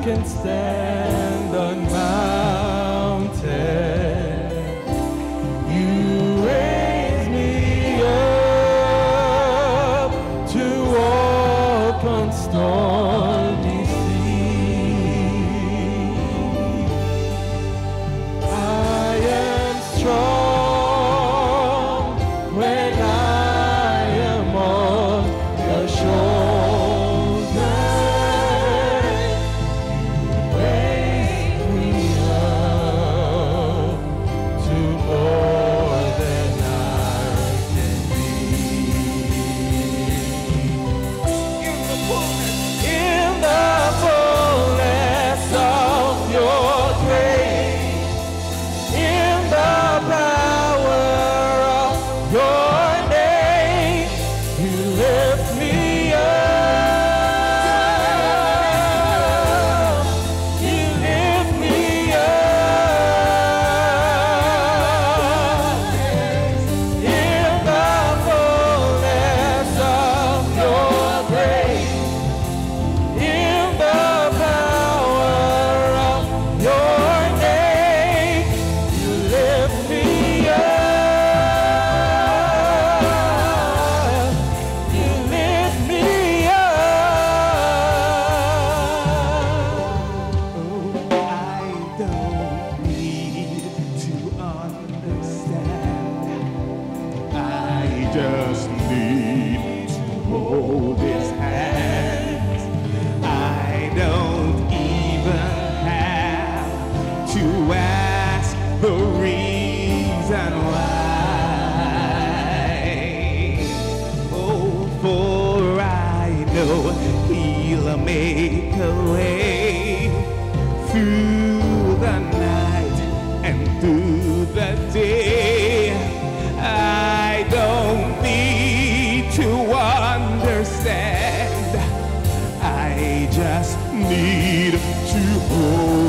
can stand on mountains. You raise me up to walk on stormy seas. I am strong when I am on your shoulders. You raise me up to more than I can be. In the fullness of your grace, in the power of your name, you lift me up. You lift me up. In the fullness of your grace, in the power of your name, you lift me up. You lift me up. Oh, I don't need to understand. I just need to hold his hand. I don't even have to ask the reason why. Oh, for I know he'll make a way through the night and through the day. I don't need to understand. I just need to hold